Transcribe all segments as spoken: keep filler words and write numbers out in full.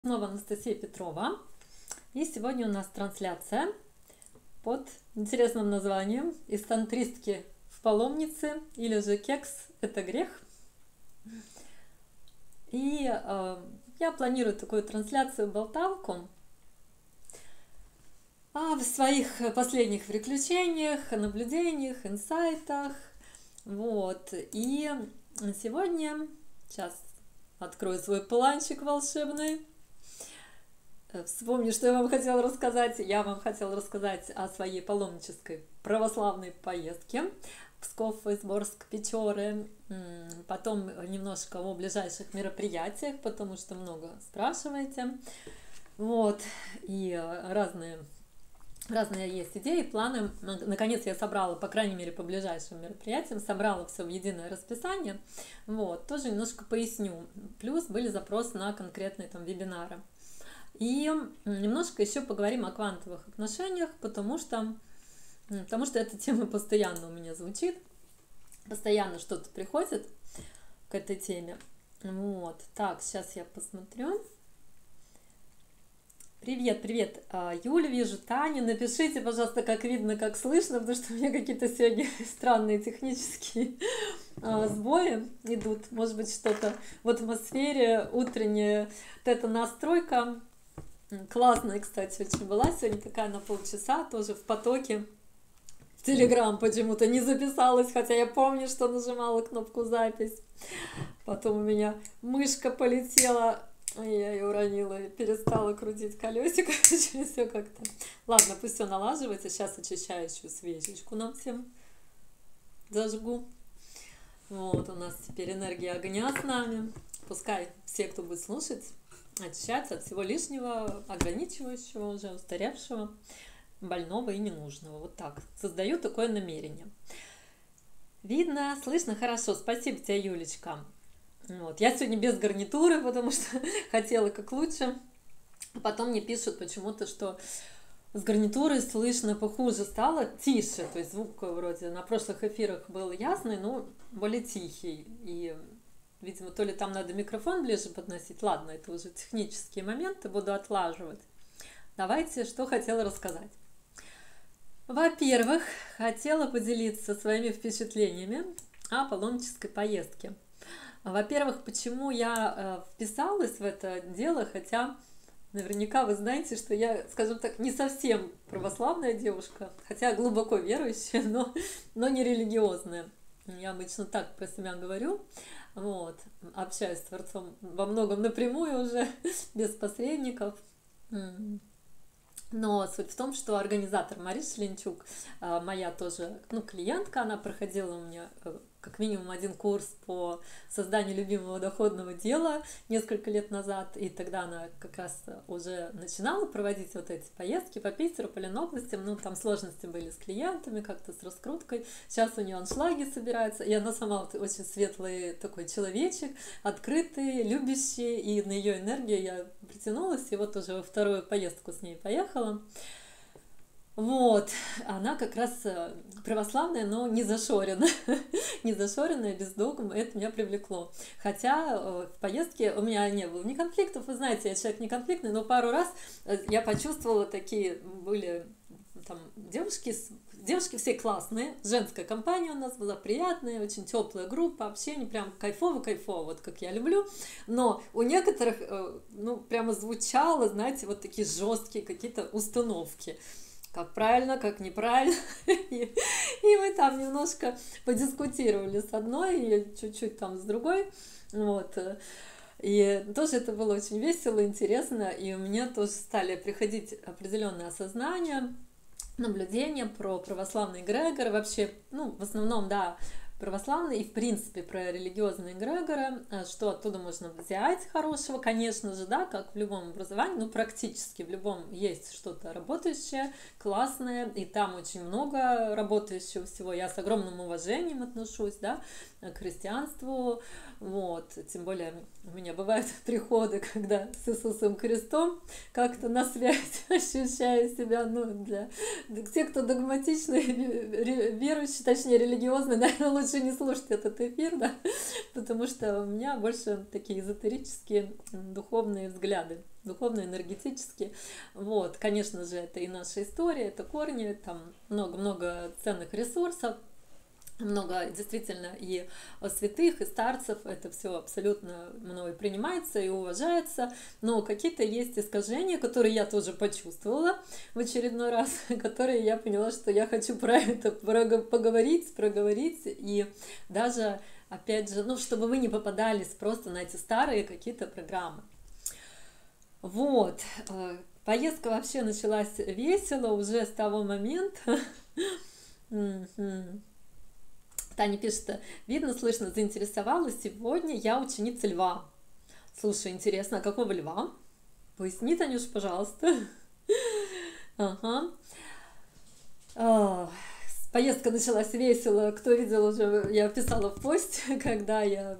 Снова Анастасия Петрова. И сегодня у нас трансляция под интересным названием «Из тантристки в паломницы» или же «Кекс– это грех». И э, я планирую такую трансляцию-болталку о своих последних приключениях, наблюдениях, инсайтах. Вот. И сегодня, сейчас открою свой планчик волшебный. Вспомню, что я вам хотела рассказать. Я вам хотела рассказать о своей паломнической православной поездке в Псков, Изборск, Печоры. Потом немножко о ближайших мероприятиях, потому что много спрашиваете. Вот. И разные, разные есть идеи, планы. Наконец я собрала, по крайней мере, по ближайшим мероприятиям, собрала все в единое расписание. Вот. Тоже немножко поясню. Плюс были запросы на конкретные там вебинары. И немножко еще поговорим о квантовых отношениях, потому что, потому что эта тема постоянно у меня звучит, постоянно что-то приходит к этой теме. Вот, так, сейчас я посмотрю. Привет, привет, Юля, вижу, Таня, напишите, пожалуйста, как видно, как слышно, потому что у меня какие-то сегодня странные технические сбои идут, может быть, что-то в атмосфере, утренняя вот эта настройка. Классная, кстати, очень была сегодня, такая на полчаса, тоже в потоке. В Телеграм почему-то не записалась, хотя я помню, что нажимала кнопку запись. Потом у меня мышка полетела, я ее уронила и перестала крутить колесико. Все как-то. Ладно, пусть все налаживается. Сейчас очищающую свечечку нам всем зажгу. Вот, у нас теперь энергия огня с нами. Пускай все, кто будет слушать, очищаться от всего лишнего, ограничивающего, уже устаревшего, больного и ненужного. Вот так. Создаю такое намерение. Видно, слышно хорошо. Спасибо тебе, Юлечка. Вот. Я сегодня без гарнитуры, потому что хотела как лучше. А потом мне пишут почему-то, что с гарнитурой слышно похуже стало, тише. То есть звук вроде на прошлых эфирах был ясный, но более тихий. И видимо, то ли там надо микрофон ближе подносить. Ладно, это уже технические моменты, буду отлаживать. Давайте, что хотела рассказать. Во-первых, хотела поделиться своими впечатлениями о паломнической поездке. Во-первых, почему я вписалась в это дело, хотя наверняка вы знаете, что я, скажем так, не совсем православная девушка, хотя глубоко верующая, но, но не религиозная. Я обычно так про себя говорю. Вот, общаюсь с Творцом во многом напрямую уже, без посредников. Но суть в том, что организатор Мария Шленчук, моя тоже, ну, клиентка, она проходила у меня как минимум один курс по созданию любимого доходного дела несколько лет назад, и тогда она как раз уже начинала проводить вот эти поездки по Питеру, по Ленобластям, ну, там сложности были с клиентами, как-то с раскруткой, сейчас у нее аншлаги собираются, и она сама вот очень светлый такой человечек, открытый, любящий, и на ее энергию я притянулась, и вот уже во вторую поездку с ней поехала. Вот, она как раз православная, но не зашоренная, не зашоренная, без догм, это меня привлекло. Хотя в поездке у меня не было ни конфликтов, вы знаете, я человек не конфликтный, но пару раз я почувствовала, такие были там девушки, девушки все классные, женская компания у нас была приятная, очень теплая группа, общение прям кайфово-кайфово, вот как я люблю, но у некоторых, ну, прямо звучало, знаете, вот такие жесткие какие-то установки. Как правильно, как неправильно. И, и мы там немножко подискутировали с одной и чуть-чуть там с другой. Вот. И тоже это было очень весело, интересно. И у меня тоже стали приходить определенные осознания, наблюдения про православный эгрегор. Вообще, ну, в основном, да, православный и, в принципе, про религиозные эгрегоры, что оттуда можно взять хорошего, конечно же, да, как в любом образовании, ну, практически в любом есть что-то работающее, классное, и там очень много работающего всего. Я с огромным уважением отношусь, да, к христианству, вот, тем более у меня бывают приходы, когда с Иисусом Христом как-то на связь ощущаю себя, ну, для, для те, кто догматичный, верующий, точнее, религиозный, наверное, лучше не слушать этот эфир, да, потому что у меня больше такие эзотерические духовные взгляды, духовно-энергетические. Вот, конечно же, это и наша история, это корни, там много-много ценных ресурсов, много действительно и святых, и старцев, это все абсолютно мной принимается и уважается, но какие-то есть искажения, которые я тоже почувствовала в очередной раз, которые я поняла, что я хочу про это поговорить, проговорить, и даже, опять же, ну, чтобы вы не попадались просто на эти старые какие-то программы. Вот, поездка вообще началась весело уже с того момента. Таня пишет, видно, слышно, заинтересовалась. Сегодня я ученица льва. Слушай, интересно, а какого льва? Поясни, Танюш, пожалуйста. Ага. Поездка началась весело. Кто видел уже, я писала в посте, когда я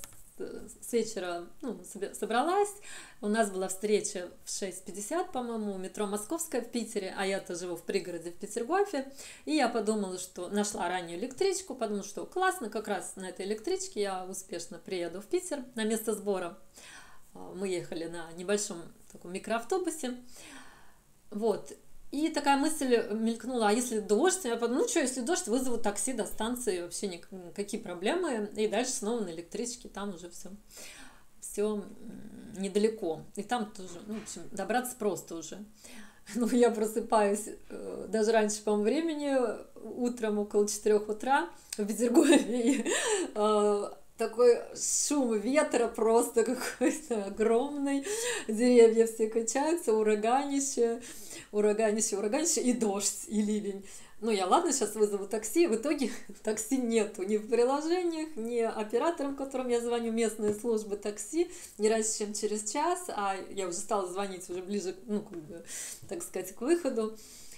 с вечера, ну, собралась. У нас была встреча в шесть пятьдесят, по-моему, у метро Московская в Питере, а я-то живу в пригороде в Петергофе. И я подумала, что нашла раннюю электричку, подумала, что классно, как раз на этой электричке я успешно приеду в Питер на место сбора. Мы ехали на небольшом таком микроавтобусе. Вот. И такая мысль мелькнула, а если дождь? Я подумала, ну что, если дождь, вызову такси до станции, вообще никакие проблемы. И дальше снова на электричке, там уже все, все недалеко. И там тоже, ну, в общем, добраться просто уже. Ну, я просыпаюсь даже раньше, по-моему, времени, утром около четырёх утра в Петергофе. Такой шум ветра просто какой-то огромный, деревья все качаются, ураганище, ураганище, ураганище и дождь, и ливень. Ну, я ладно, сейчас вызову такси, в итоге такси нету ни в приложениях, ни операторам, которым я звоню, местные службы такси, не раньше, чем через час, а я уже стала звонить уже ближе, ну, как бы, так сказать, к выходу.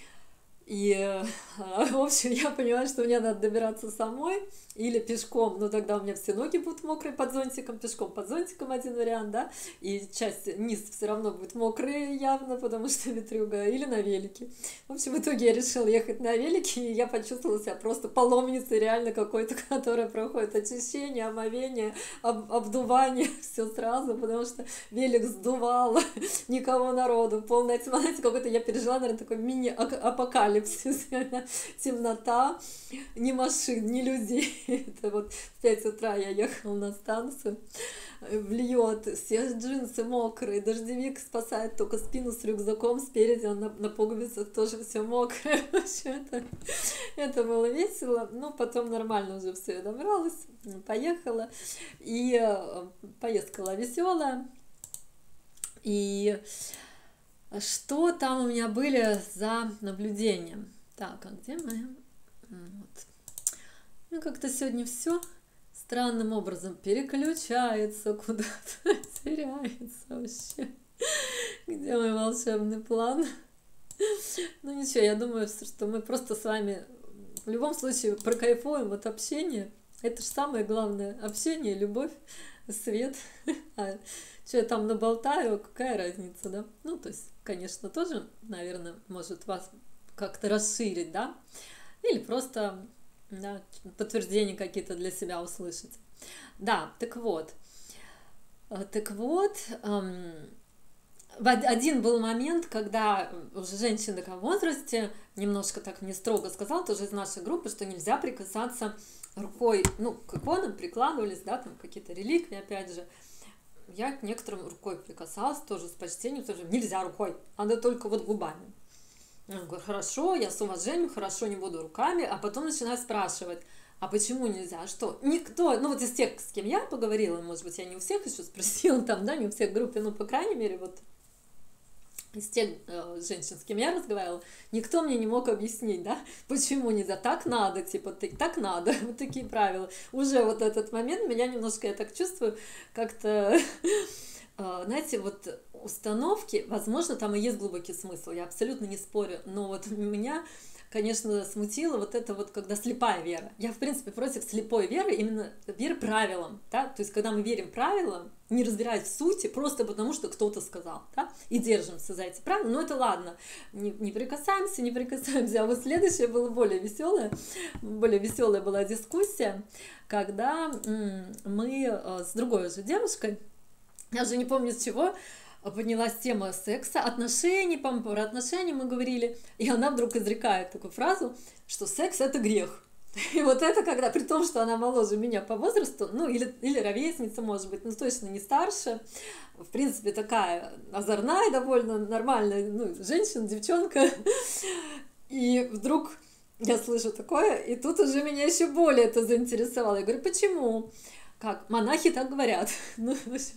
И, в общем, я поняла, что мне надо добираться самой или пешком, но тогда у меня все ноги будут мокрые под зонтиком, пешком под зонтиком один вариант, да, и часть, низ все равно будет мокрый явно, потому что ветрюга, или на велике. В общем, в итоге я решила ехать на велике, и я почувствовала себя просто паломницей реально какой-то, которая проходит очищение, омовение, об, обдувание, все сразу, потому что велик сдувал, никого народу, полная тьма, знаете, какой-то я пережила, наверное, такой мини-апокалипсис. Темнота, ни машин, ни людей. Это вот в пять утра я ехала на станцию, вльет, все джинсы мокрые, дождевик спасает только спину с рюкзаком, спереди он на, на пуговицах тоже все мокрое. это, это было весело, но потом нормально уже все, я добралась, поехала, и поездка была веселая. И что там у меня были за наблюдения? Так, а где моя? Вот. Ну, как-то сегодня все странным образом переключается куда-то, теряется вообще. Где мой волшебный план? Ну ничего, я думаю, что мы просто с вами в любом случае прокайфуем от общения. Это же самое главное. Общение, любовь, свет. А что я там наболтаю, какая разница, да? Ну, то есть, конечно, тоже, наверное, может вас как-то расширить, да? Или просто, да, подтверждения какие-то для себя услышать. Да, так вот. Так вот, эм, один был момент, когда уже женщина такая в возрасте немножко так мне строго сказала, тоже из нашей группы, что нельзя прикасаться рукой, ну, к иконам прикладывались, да, там какие-то реликвии, опять же. Я к некоторым рукой прикасалась, тоже с почтением, тоже нельзя рукой, надо только вот губами. Я говорю, хорошо, я с уважением, хорошо, не буду руками, а потом начинаю спрашивать, а почему нельзя, что никто, ну вот из тех, с кем я поговорила, может быть, я не у всех еще спросила там, да, не у всех в группе, ну, по крайней мере, вот из тех э, женщин, с кем я разговаривала, никто мне не мог объяснить, да, почему нельзя, так надо, типа, так надо, вот такие правила. Уже вот этот момент меня немножко, я так чувствую, как-то, э, знаете, вот установки, возможно, там и есть глубокий смысл, я абсолютно не спорю, но вот у меня конечно, смутило вот это вот, когда слепая вера. Я, в принципе, против слепой веры, именно веры правилам, да, то есть, когда мы верим правилам, не разбираясь в сути, просто потому, что кто-то сказал, да, и держимся за эти правила, ну, это ладно, не, не прикасаемся, не прикасаемся, а вот следующее было более веселое, более веселая была дискуссия, когда м, мы с другой уже девушкой, я уже не помню с чего, поднялась тема секса, отношений, по-моему, про отношения мы говорили, и она вдруг изрекает такую фразу, что секс — это грех. И вот это когда, при том, что она моложе меня по возрасту, ну, или, или ровесница, может быть, ну, точно не старше, в принципе, такая озорная, довольно нормальная, ну, женщина, девчонка, и вдруг я слышу такое, и тут уже меня еще более это заинтересовало. Я говорю, почему? Как? Монахи так говорят. Ну,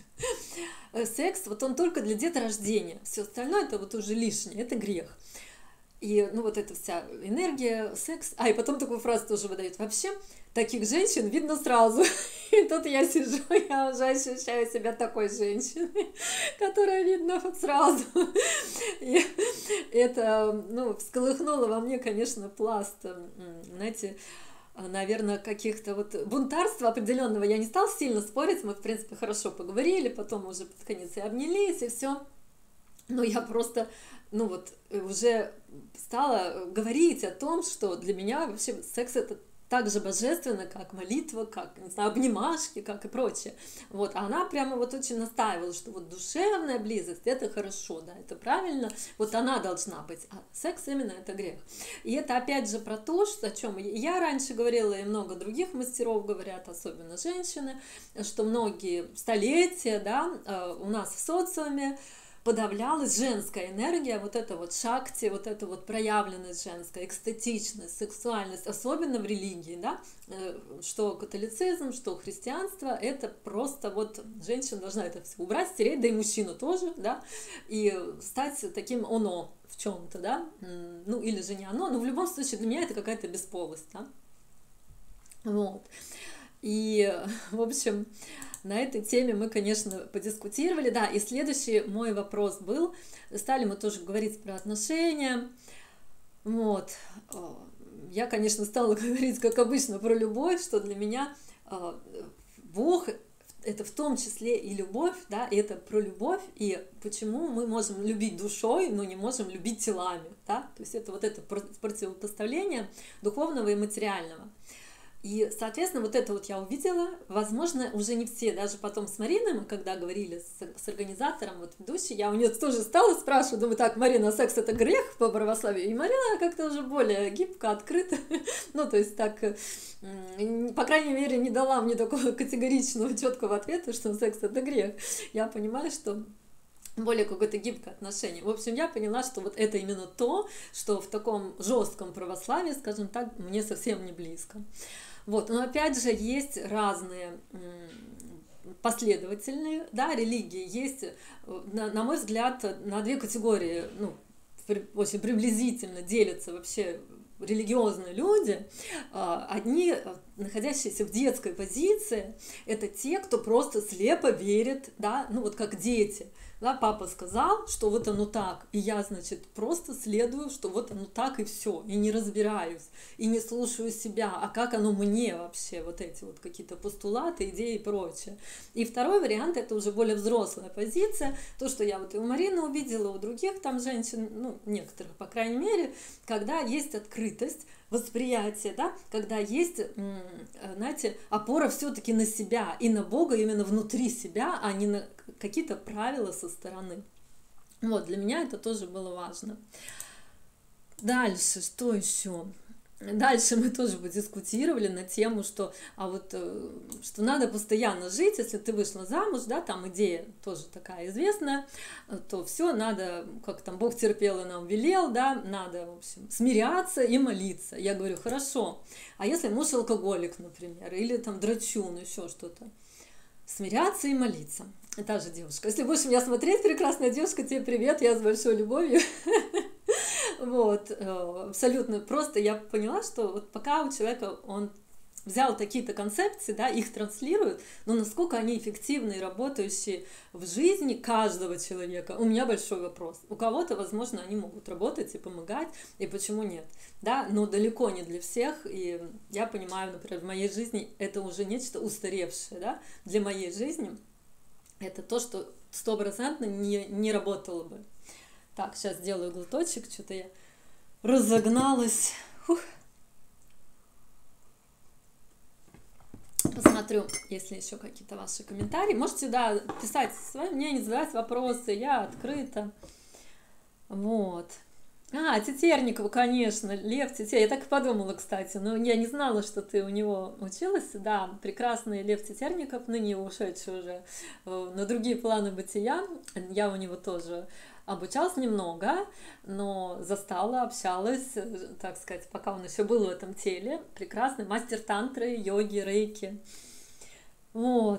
секс, вот он только для деторождения. Все остальное это вот уже лишнее, это грех. И, ну, вот эта вся энергия, секс. А, и потом такую фразу тоже выдают. Вообще, таких женщин видно сразу. И тут я сижу, я уже ощущаю себя такой женщиной, которая видно вот сразу. И это, ну, всколыхнуло во мне, конечно, пласт, знаете, наверное, каких-то вот бунтарства определенного. Я не стала сильно спорить, мы, в принципе, хорошо поговорили, потом уже под конец и обнялись, и все. Но я просто, ну вот, уже стала говорить о том, что для меня вообще секс — это так же божественно, как молитва, как, не знаю, обнимашки, как и прочее. Вот, а она прямо вот очень настаивала, что вот душевная близость — это хорошо, да, это правильно, вот она должна быть, а секс именно это грех. И это опять же про то, что, о чем я раньше говорила, и много других мастеров говорят, особенно женщины, что многие столетия, да, у нас в социуме подавлялась женская энергия, вот это вот шакти, вот эта вот проявленность женская, экстатичность, сексуальность, особенно в религии, да, что католицизм, что христианство, это просто вот женщина должна это все убрать, стереть, да и мужчину тоже, да, и стать таким оно в чем-то, да, ну или же не оно, но в любом случае для меня это какая-то бесполость, да, вот. И, в общем, на этой теме мы, конечно, подискутировали. Да, и следующий мой вопрос был, стали мы тоже говорить про отношения. Вот. Я, конечно, стала говорить, как обычно, про любовь, что для меня Бог — это в том числе и любовь, да, и это про любовь, и почему мы можем любить душой, но не можем любить телами, да, то есть это вот это противопоставление духовного и материального. И, соответственно, вот это вот я увидела, возможно, уже не все, даже потом с Мариной, мы когда говорили с, с организатором, вот ведущей, я у нее тоже стала спрашивать, думаю, так, Марина, секс — это грех по православию? И Марина как-то уже более гибко, открыто, ну, то есть так, по крайней мере, не дала мне такого категоричного, четкого ответа, что секс — это грех. Я понимаю, что более какое-то гибкое отношение. В общем, я поняла, что вот это именно то, что в таком жестком православии, скажем так, мне совсем не близко. Вот, но опять же есть разные последовательные, да, религии. Есть, на, на мой взгляд, на две категории, ну, при, очень приблизительно делятся вообще религиозные люди. Одни, находящиеся в детской позиции, это те, кто просто слепо верит, да, ну вот как дети. Да, папа сказал, что вот оно так, и я, значит, просто следую, что вот оно так, и все, и не разбираюсь, и не слушаю себя, а как оно мне вообще, вот эти вот какие-то постулаты, идеи и прочее. И второй вариант — это уже более взрослая позиция, то, что я вот и у Марины увидела, у других там женщин, ну, некоторых, по крайней мере, когда есть открытость, восприятие, да, когда есть, знаете, опора все-таки на себя и на Бога именно внутри себя, а не на какие-то правила со стороны. Вот, для меня это тоже было важно. Дальше, что еще? Дальше мы тоже подискутировали на тему, что, а вот, что надо постоянно жить, если ты вышла замуж, да, там идея тоже такая известная, то все надо, как там Бог терпел и нам велел, да, надо, в общем, смиряться и молиться. Я говорю, хорошо, а если муж алкоголик, например, или там драчун, еще что-то? Смиряться и молиться. И та же девушка. Если будешь меня смотреть, прекрасная девушка, тебе привет, я с большой любовью. Вот, абсолютно просто я поняла, что вот пока у человека он взял такие-то концепции, да, их транслирует, но насколько они эффективны и работающие в жизни каждого человека, у меня большой вопрос. У кого-то, возможно, они могут работать и помогать, и почему нет, да, но далеко не для всех, и я понимаю, например, в моей жизни это уже нечто устаревшее, да, для моей жизни это то, что стопроцентно не, не работало бы. Так, сейчас сделаю глоточек, что-то я разогналась. Фух. Посмотрю, если еще какие-то ваши комментарии. Можете, да, писать свое мнение, задавать вопросы, я открыта. Вот. А, Тетерникова, конечно, Лев Тетерников. Я так и подумала, кстати, но я не знала, что ты у него училась. Да, прекрасный Лев Тетерников, ныне ушедший уже на другие планы бытия. Я у него тоже обучалась немного, но застала, общалась, так сказать, пока он еще был в этом теле. Прекрасный мастер тантры, йоги, рейки. Вот.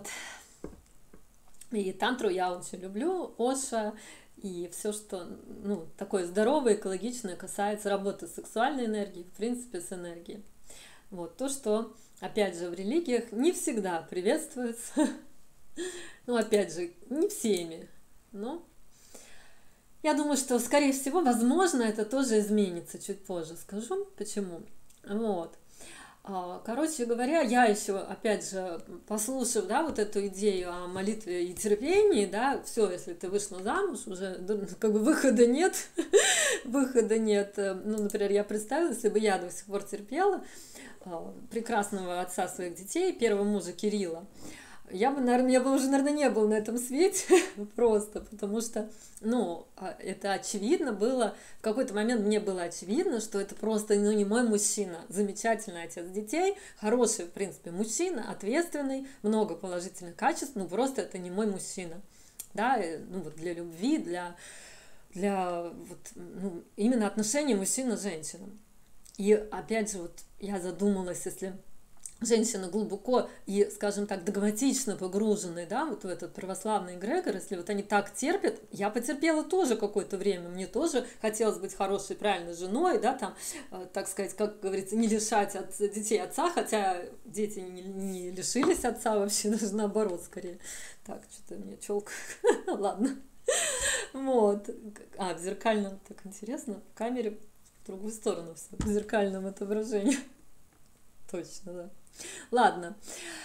И тантру я очень люблю, Оша. И все, что ну, такое здоровое, экологичное, касается работы с сексуальной энергией, в принципе, с энергией. Вот то, что, опять же, в религиях не всегда приветствуется. Ну, опять же, не всеми. Но я думаю, что, скорее всего, возможно, это тоже изменится. Чуть позже скажу, почему. Вот. Короче говоря, я еще, опять же, послушав, да, вот эту идею о молитве и терпении, да, все, если ты вышла замуж, уже как бы выхода нет, выхода нет. Ну, например, я представила, если бы я до сих пор терпела прекрасного отца своих детей, первого мужа Кирилла, я бы, наверное, я бы уже, наверное, не был на этом свете просто, потому что, ну, это очевидно было, в какой-то момент мне было очевидно, что это просто, ну, не мой мужчина, замечательный отец детей, хороший, в принципе, мужчина, ответственный, много положительных качеств, ну, просто это не мой мужчина, да, ну, вот для любви, для, для вот, ну, именно отношений мужчина с женщиной. И, опять же, вот я задумалась, если женщина глубоко и, скажем так, догматично погруженные, да, вот в этот православный эгрегор, если вот они так терпят, я потерпела тоже какое-то время, мне тоже хотелось быть хорошей, правильной женой, да, там, э, так сказать, как говорится, не лишать от детей отца, хотя дети не, не лишились отца вообще, даже наоборот, скорее. Так, что-то у меня челка, ладно. Вот. А, в зеркальном, так интересно, в камере в другую сторону все, в зеркальном отображении. Точно, да. Ладно.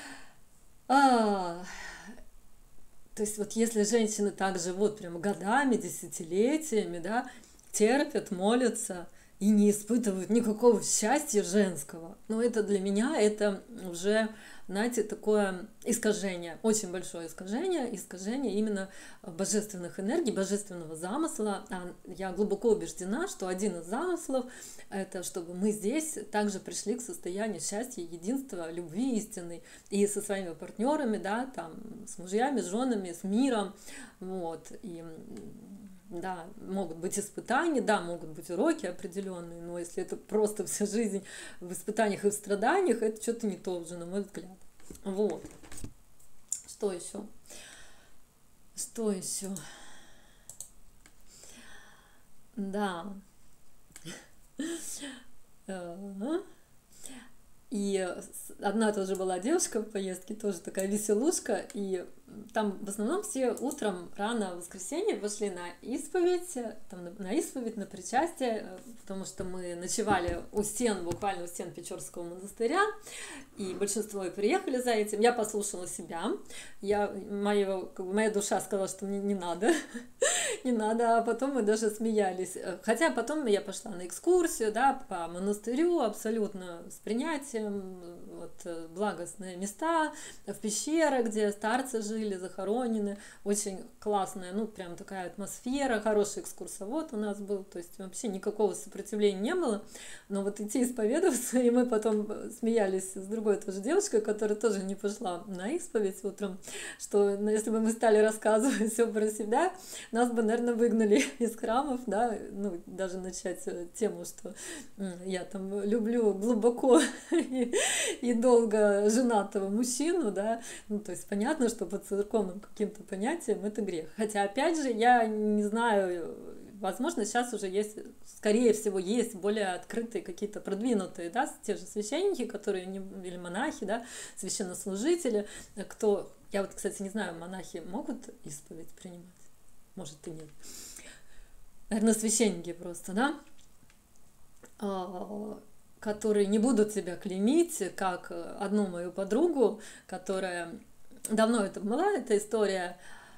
А, то есть вот если женщины так живут прямо годами, десятилетиями, да, терпят, молятся и не испытывают никакого счастья женского, ну это для меня это уже, знаете, такое искажение, очень большое искажение, искажение именно божественных энергий, божественного замысла. А я глубоко убеждена, что один из замыслов — это чтобы мы здесь также пришли к состоянию счастья, единства, любви истинной и со своими партнерами, да, там, с мужьями, с женами, с миром, вот, и да, могут быть испытания, да, могут быть уроки определенные, но если это просто вся жизнь в испытаниях и в страданиях, это что-то не то уже, на мой взгляд. Вот. Что еще? Что еще? Да. И одна тоже была девушка в поездке, тоже такая веселушка, и там в основном все утром рано в воскресенье пошли на исповедь, там, на, на исповедь, на причастие, потому что мы ночевали у стен, буквально у стен Печорского монастыря, и большинство и приехали за этим. Я послушала себя, я, моя, как бы, моя душа сказала, что мне не надо, не надо, а потом мы даже смеялись. Хотя потом я пошла на экскурсию, да, по монастырю, абсолютно с принятием, вот, благостные места, в пещеры, где старцы жили, захоронены, очень классная, ну, прям такая атмосфера, хороший экскурсовод у нас был, то есть вообще никакого сопротивления не было, но вот идти исповедоваться, и мы потом смеялись с другой тоже девушкой, которая тоже не пошла на исповедь утром, что, ну, если бы мы стали рассказывать все про себя, нас бы, наверное, выгнали из храмов, да, ну, даже начать тему, что я там люблю глубоко и, и долго женатого мужчину, да, ну, то есть понятно, что по церковным каким-то понятиям это грех. Хотя, опять же, я не знаю, возможно, сейчас уже есть, скорее всего, есть более открытые какие-то продвинутые, да, те же священники, которые, не, или монахи, да, священнослужители, кто, я вот, кстати, не знаю, монахи могут исповедь принимать? Может и нет. Наверное, священники просто, да, которые не будут тебя клеймить, как одну мою подругу, которая, давно это была, эта история,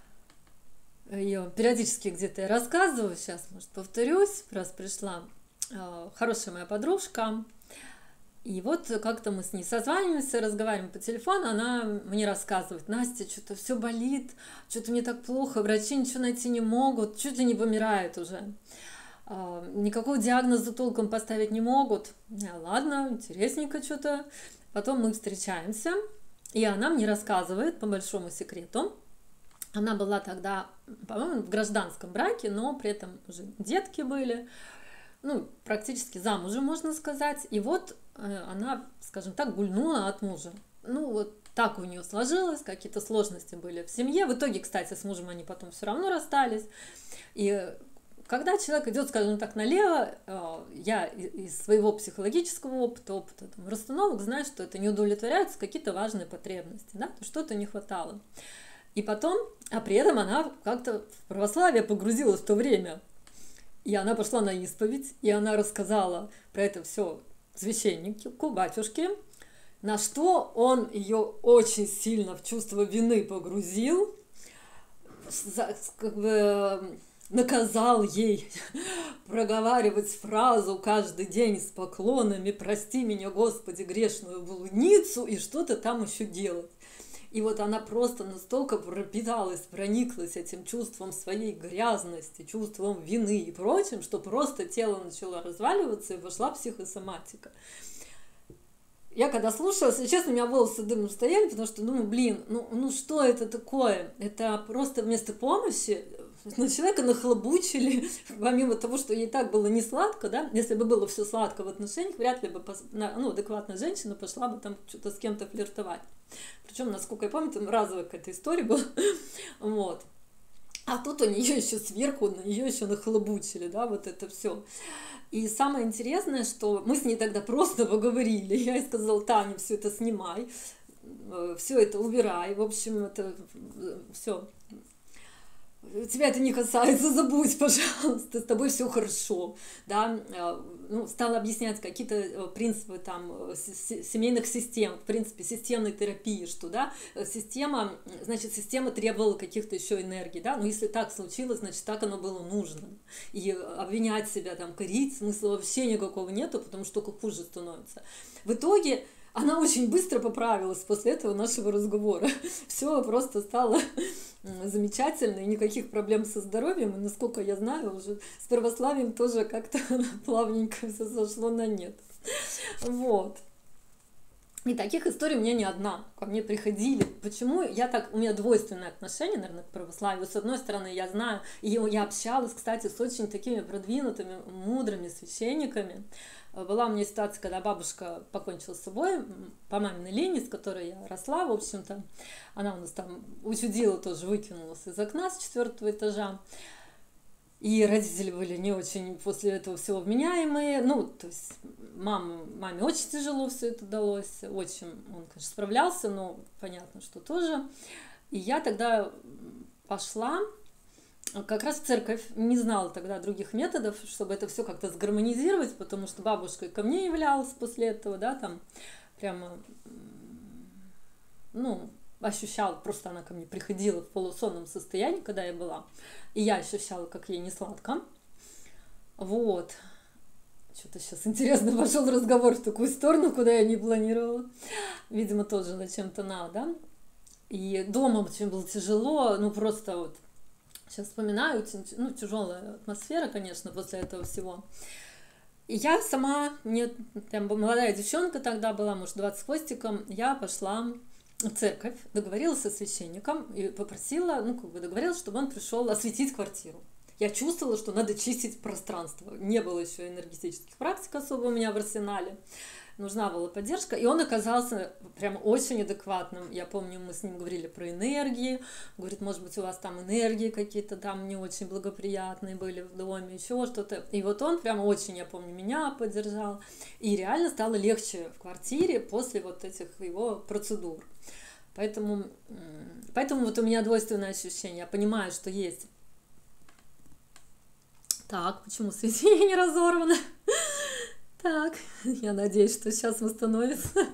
ее периодически где-то я рассказываю, сейчас, может, повторюсь, раз пришла хорошая моя подружка, и вот как-то мы с ней созваниваемся, разговариваем по телефону, она мне рассказывает: Настя, что-то все болит, что-то мне так плохо, врачи ничего найти не могут, чуть ли не помирает уже. Никакого диагноза толком поставить не могут. Я, ладно, интересненько что-то. Потом мы встречаемся, и она мне рассказывает по большому секрету. Она была тогда, по-моему, в гражданском браке, но при этом уже детки были, ну, практически замужем, можно сказать. И вот она, скажем так, гульнула от мужа. Ну, вот так у нее сложилось, какие-то сложности были в семье. В итоге, кстати, с мужем они потом все равно расстались. И когда человек идет, скажем так, налево, я из своего психологического опыта, опыта там, расстановок знаю, что это не удовлетворяются какие-то важные потребности, да, что-то не хватало. И потом, а при этом она как-то в православие погрузилась в то время. И она пошла на исповедь, и она рассказала про это все священнику, батюшке, на что он ее очень сильно в чувство вины погрузил, как бы наказал ей проговаривать фразу каждый день с поклонами: «Прости меня, Господи, грешную блудницу», и что-то там еще делать. И вот она просто настолько пропиталась, прониклась этим чувством своей грязности, чувством вины и прочим, что просто тело начало разваливаться и вошла психосоматика. Я когда слушала, если честно, у меня волосы дымом стояли, потому что, ну, блин, ну, ну что это такое? Это просто вместо помощи на человека нахлобучили, помимо того, что ей так было не сладко, да, если бы было все сладко в отношениях, вряд ли бы, ну, адекватная женщина пошла бы там что-то с кем-то флиртовать. Причем, насколько я помню, там разовая какая-то история была, вот. А тут у нее еще сверху, на нее еще нахлобучили, да, вот это все. И самое интересное, что мы с ней тогда просто поговорили. Я ей сказала: Таня, все это снимай, все это убирай, в общем, это все. Тебя это не касается, забудь, пожалуйста, с тобой все хорошо, да, ну, стала объяснять какие-то принципы там семейных систем, в принципе, системной терапии, что, да, система, значит, система требовала каких-то еще энергий, да, но если так случилось, значит, так оно было нужно, и обвинять себя, там, корить смысла вообще никакого нету, потому что только хуже становится. В итоге она очень быстро поправилась после этого нашего разговора. Все просто стало замечательно, и никаких проблем со здоровьем. И, насколько я знаю, уже с православием тоже как-то плавненько все сошло на нет. Вот. И таких историй у меня не одна. Ко мне приходили. Почему я так... У меня двойственное отношение, наверное, к православию. С одной стороны, я знаю, и я общалась, кстати, с очень такими продвинутыми, мудрыми священниками. Была у меня ситуация, когда бабушка покончила с собой по маминой линии, с которой я росла, в общем-то. Она у нас там учудила тоже, выкинулась из окна с четвертого этажа. И родители были не очень после этого всего вменяемые. Ну, то есть маму, маме очень тяжело все это далось. Отчим, он, конечно, справлялся, но понятно, что тоже. И я тогда пошла как раз в церковь, не знала тогда других методов, чтобы это все как-то сгармонизировать, потому что бабушка ко мне являлась после этого, да, там прямо, ну, ощущала, просто она ко мне приходила в полусонном состоянии, когда я была, и я ощущала, как ей не сладко. Вот. Что-то сейчас интересно пошел разговор в такую сторону, куда я не планировала. Видимо, тоже зачем-то надо. И дома очень было тяжело, ну, просто вот сейчас вспоминаю, очень, ну, тяжелая атмосфера, конечно, после этого всего. И я сама, мне там молодая девчонка тогда была, может, двадцать с хвостиком, я пошла в церковь, договорилась со священником и попросила, ну, как бы договорилась, чтобы он пришел осветить квартиру. Я чувствовала, что надо чистить пространство. Не было еще энергетических практик особо у меня в арсенале. нужна была поддержка, и он оказался прям очень адекватным. Я помню, мы с ним говорили про энергии, говорит, может быть, у вас там энергии какие-то там не очень благоприятные были в доме, еще что-то. И вот он прям очень, я помню, меня поддержал, и реально стало легче в квартире после вот этих его процедур. Поэтому, поэтому вот у меня двойственное ощущение. Я понимаю, что есть... Так, почему свечение не разорвано? Так, я надеюсь, что сейчас восстановится.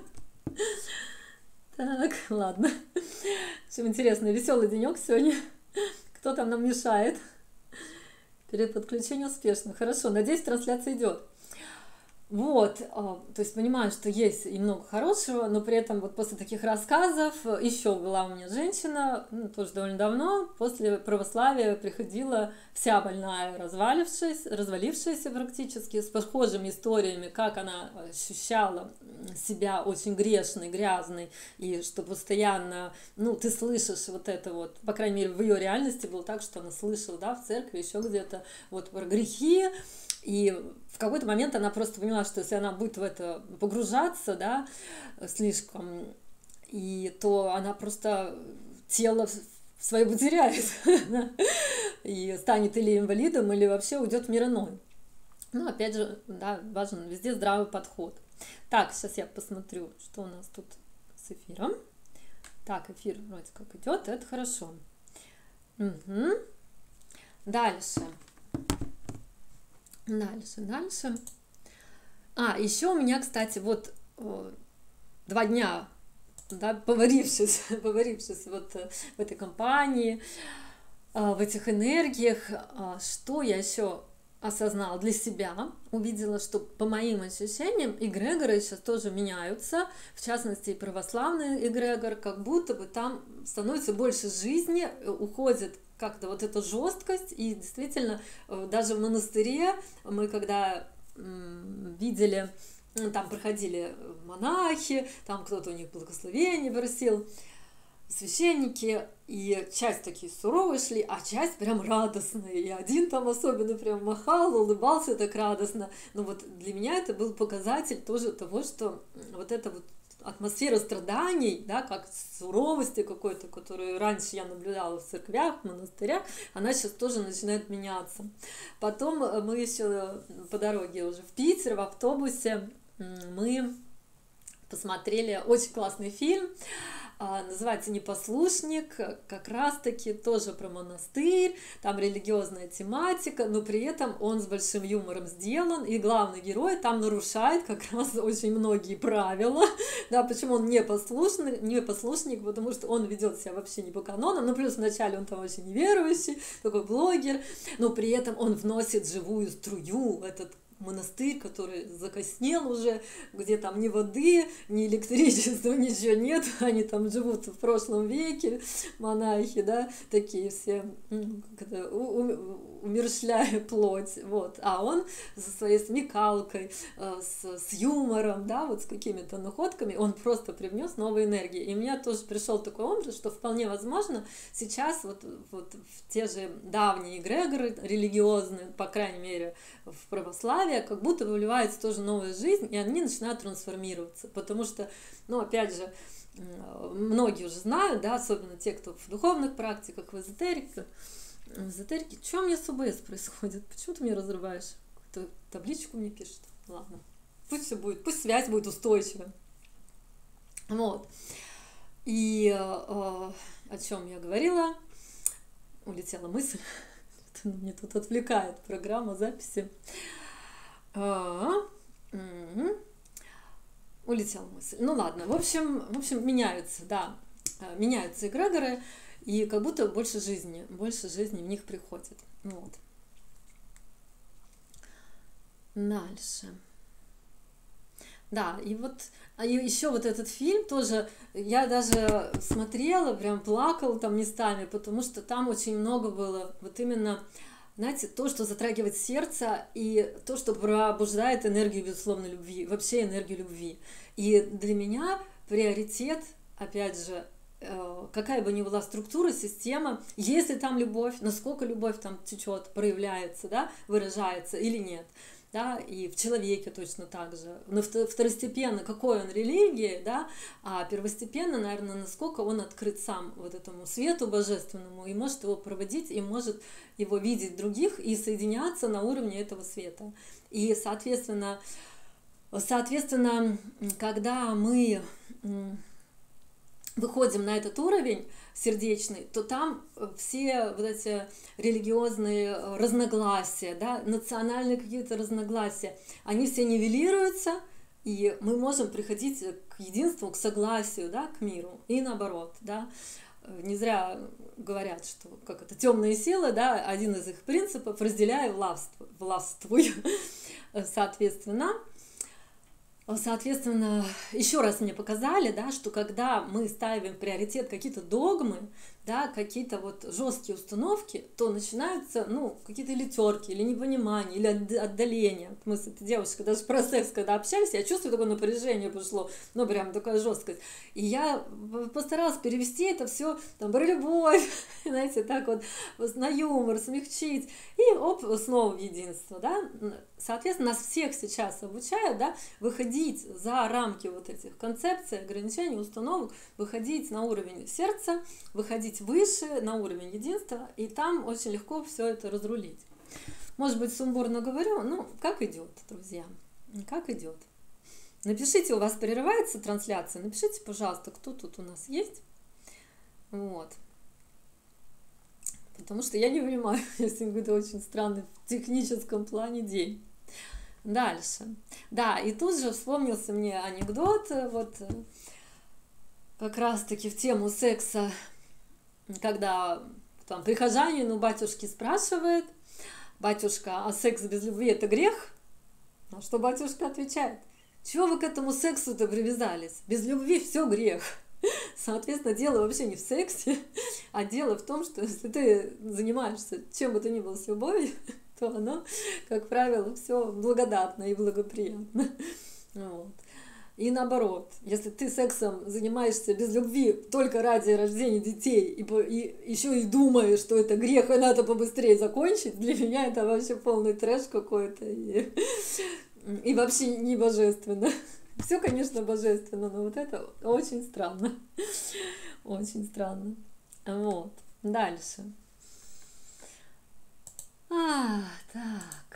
Так, ладно. В общем, интересно, веселый денек сегодня. Кто там нам мешает? Перед подключением успешно. Хорошо, надеюсь, трансляция идет. Вот, то есть понимаю, что есть и много хорошего, но при этом вот после таких рассказов еще была у меня женщина, ну, тоже довольно давно, после православия приходила вся больная, развалившаяся, развалившаяся практически, с похожими историями, как она ощущала себя очень грешной, грязной, и что постоянно, ну, ты слышишь вот это вот, по крайней мере, в ее реальности было так, что она слышала, да, в церкви, еще где-то, вот про грехи. И в какой-то момент она просто поняла, что если она будет в это погружаться, да, слишком, и то она просто тело свое потеряет, и станет или инвалидом, или вообще уйдет в мир иной. Ну, опять же, да, важен везде здравый подход. Так, сейчас я посмотрю, что у нас тут с эфиром. Так, эфир вроде как идет, это хорошо. Угу. Дальше. Дальше, дальше. А, еще у меня, кстати, вот два дня, да, поварившись, поварившись вот в этой компании, в этих энергиях, что я еще осознала для себя, увидела, что по моим ощущениям эгрегоры сейчас тоже меняются, в частности и православный эгрегор, как будто бы там становится больше жизни, уходит как-то вот эта жесткость, и действительно даже в монастыре мы когда видели, там проходили монахи, там кто-то у них благословение просил, священники, и часть такие суровые шли, а часть прям радостные, и один там особенно прям махал, улыбался так радостно. Но вот для меня это был показатель тоже того, что вот это вот атмосфера страданий, да, как суровости какой-то, которую раньше я наблюдала в церквях, в монастырях, она сейчас тоже начинает меняться. Потом мы еще по дороге уже в Питер, в автобусе, мы посмотрели очень классный фильм, называется «Непослушник», как раз-таки тоже про монастырь, там религиозная тематика, но при этом он с большим юмором сделан, и главный герой там нарушает как раз очень многие правила, да, почему он непослушный, непослушник, потому что он ведет себя вообще не по канонам, ну, плюс вначале он там очень неверующий, такой блогер, но при этом он вносит живую струю в этот монастырь, который закоснел уже, где там ни воды, ни электричества, ничего нет, они там живут в прошлом веке, монахи, да, такие все, умерщвляя плоть, вот, а он со своей смекалкой, с, с юмором, да, вот с какими-то находками, он просто привнес новые энергии, и у меня тоже пришел такой образ, что вполне возможно сейчас вот, вот в те же давние эгрегоры религиозные, по крайней мере в православии, как будто выливается тоже новая жизнь, и они начинают трансформироваться, потому что, ну, опять же, многие уже знают, да, особенно те, кто в духовных практиках, в эзотерике, в эзотерике, что у меня с ОБС происходит, почему ты меня разрываешь, какую-то табличку мне пишет, ладно, пусть все будет, пусть связь будет устойчивая, вот, и э, о чем я говорила, улетела мысль, мне тут отвлекает программа записи. А, угу. Улетела мысль. Ну ладно, в общем, в общем, меняются, да, меняются эгрегоры, и как будто больше жизни, больше жизни в них приходит. Вот. Дальше. Да, и вот и еще вот этот фильм тоже, я даже смотрела, прям плакала там местами, потому что там очень много было вот именно, знаете, то, что затрагивает сердце, и то, что пробуждает энергию, безусловно, любви, вообще энергию любви. И для меня приоритет, опять же, какая бы ни была структура, система, если там любовь, насколько любовь там течет, проявляется, да, выражается или нет. да, и в человеке точно так же. Но второстепенно, какой он религии, да, а первостепенно, наверное, насколько он открыт сам вот этому свету божественному и может его проводить, и может его видеть других и соединяться на уровне этого света. И, соответственно, соответственно, когда мы выходим на этот уровень сердечный, то там все вот эти религиозные разногласия, да, национальные какие-то разногласия, они все нивелируются, и мы можем приходить к единству, к согласию, да, к миру, и наоборот, да. Не зря говорят, что как это темные силы, да, один из их принципов — разделяй, властвуй, властвуй. Соответственно, Соответственно, еще раз мне показали, да, что когда мы ставим в приоритет какие-то догмы, да, какие-то вот жесткие установки, то начинаются, ну, какие-то или терки, или непонимание, или отдаление. Мы с этой девушкой даже про секс, когда общались, я чувствую, такое напряжение пришло, ну, прям такая жесткость. И я постаралась перевести это все там про любовь, знаете, так вот на юмор, смягчить, и оп, снова в единство, да. Соответственно, нас всех сейчас обучают, да, выходить за рамки вот этих концепций, ограничений, установок, выходить на уровень сердца, выходить выше, на уровень единства, и там очень легко все это разрулить. Может быть, сумбурно говорю, ну, как идет, друзья, как идет. Напишите, у вас прерывается трансляция, напишите, пожалуйста, кто тут у нас есть. Вот. Потому что я не понимаю, если какой-то очень странный в техническом плане день. Дальше. Да, и тут же вспомнился мне анекдот, вот как раз-таки в тему секса, когда там прихожанин у батюшки спрашивает: батюшка, а секс без любви — это грех? На что батюшка отвечает: чего вы к этому сексу-то привязались? Без любви все грех. Соответственно, дело вообще не в сексе, а дело в том, что если ты занимаешься чем бы то ни было с любовью, то оно, как правило, все благодатно и благоприятно. Вот. И наоборот, если ты сексом занимаешься без любви только ради рождения детей, и, и еще и думаешь, что это грех, и надо побыстрее закончить, для меня это вообще полный трэш какой-то, и, и вообще не божественно. Все, конечно, божественно, но вот это очень странно. Очень странно. Вот. Дальше. А, так.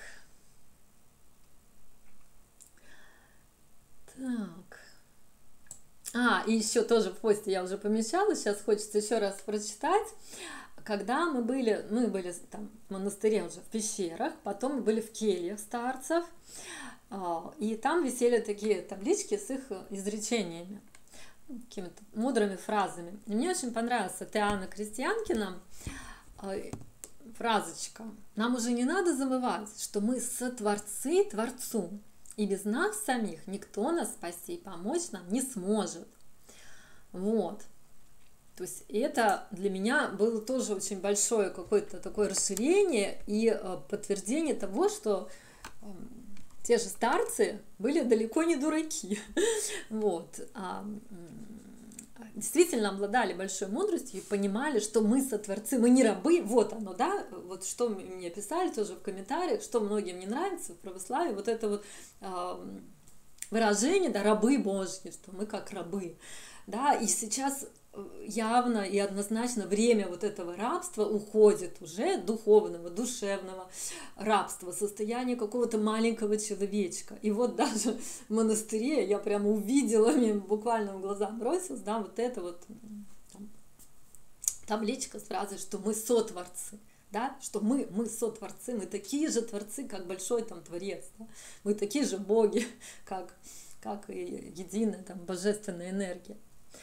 Так. А, и еще тоже в посте я уже помещала, сейчас хочется еще раз прочитать. Когда мы были, мы были там в монастыре уже в пещерах, потом мы были в кельях старцев, и там висели такие таблички с их изречениями, какими-то мудрыми фразами. И мне очень понравилась от Иоанна Крестьянкина фразочка: нам уже не надо забывать, что мы сотворцы Творцу, и без нас самих никто нас спасти и помочь нам не сможет. Вот. То есть это для меня было тоже очень большое какое-то такое расширение и подтверждение того, что те же старцы были далеко не дураки. Вот. Действительно обладали большой мудростью и понимали, что мы сотворцы, мы не рабы. Вот оно, да, вот что мне писали тоже в комментариях, что многим не нравится в православии, вот это вот э, выражение, да, рабы Божьи, что мы как рабы, да, и сейчас явно и однозначно время вот этого рабства уходит уже, духовного, душевного рабства, состояние какого-то маленького человечка. И вот даже в монастыре я прямо увидела, мне буквально в глаза бросилась, да, вот это вот там, табличка с фразой, что мы сотворцы, да, что мы, мы сотворцы, мы такие же творцы, как большой там творец, да? Мы такие же боги, как, как и единая там божественная энергия.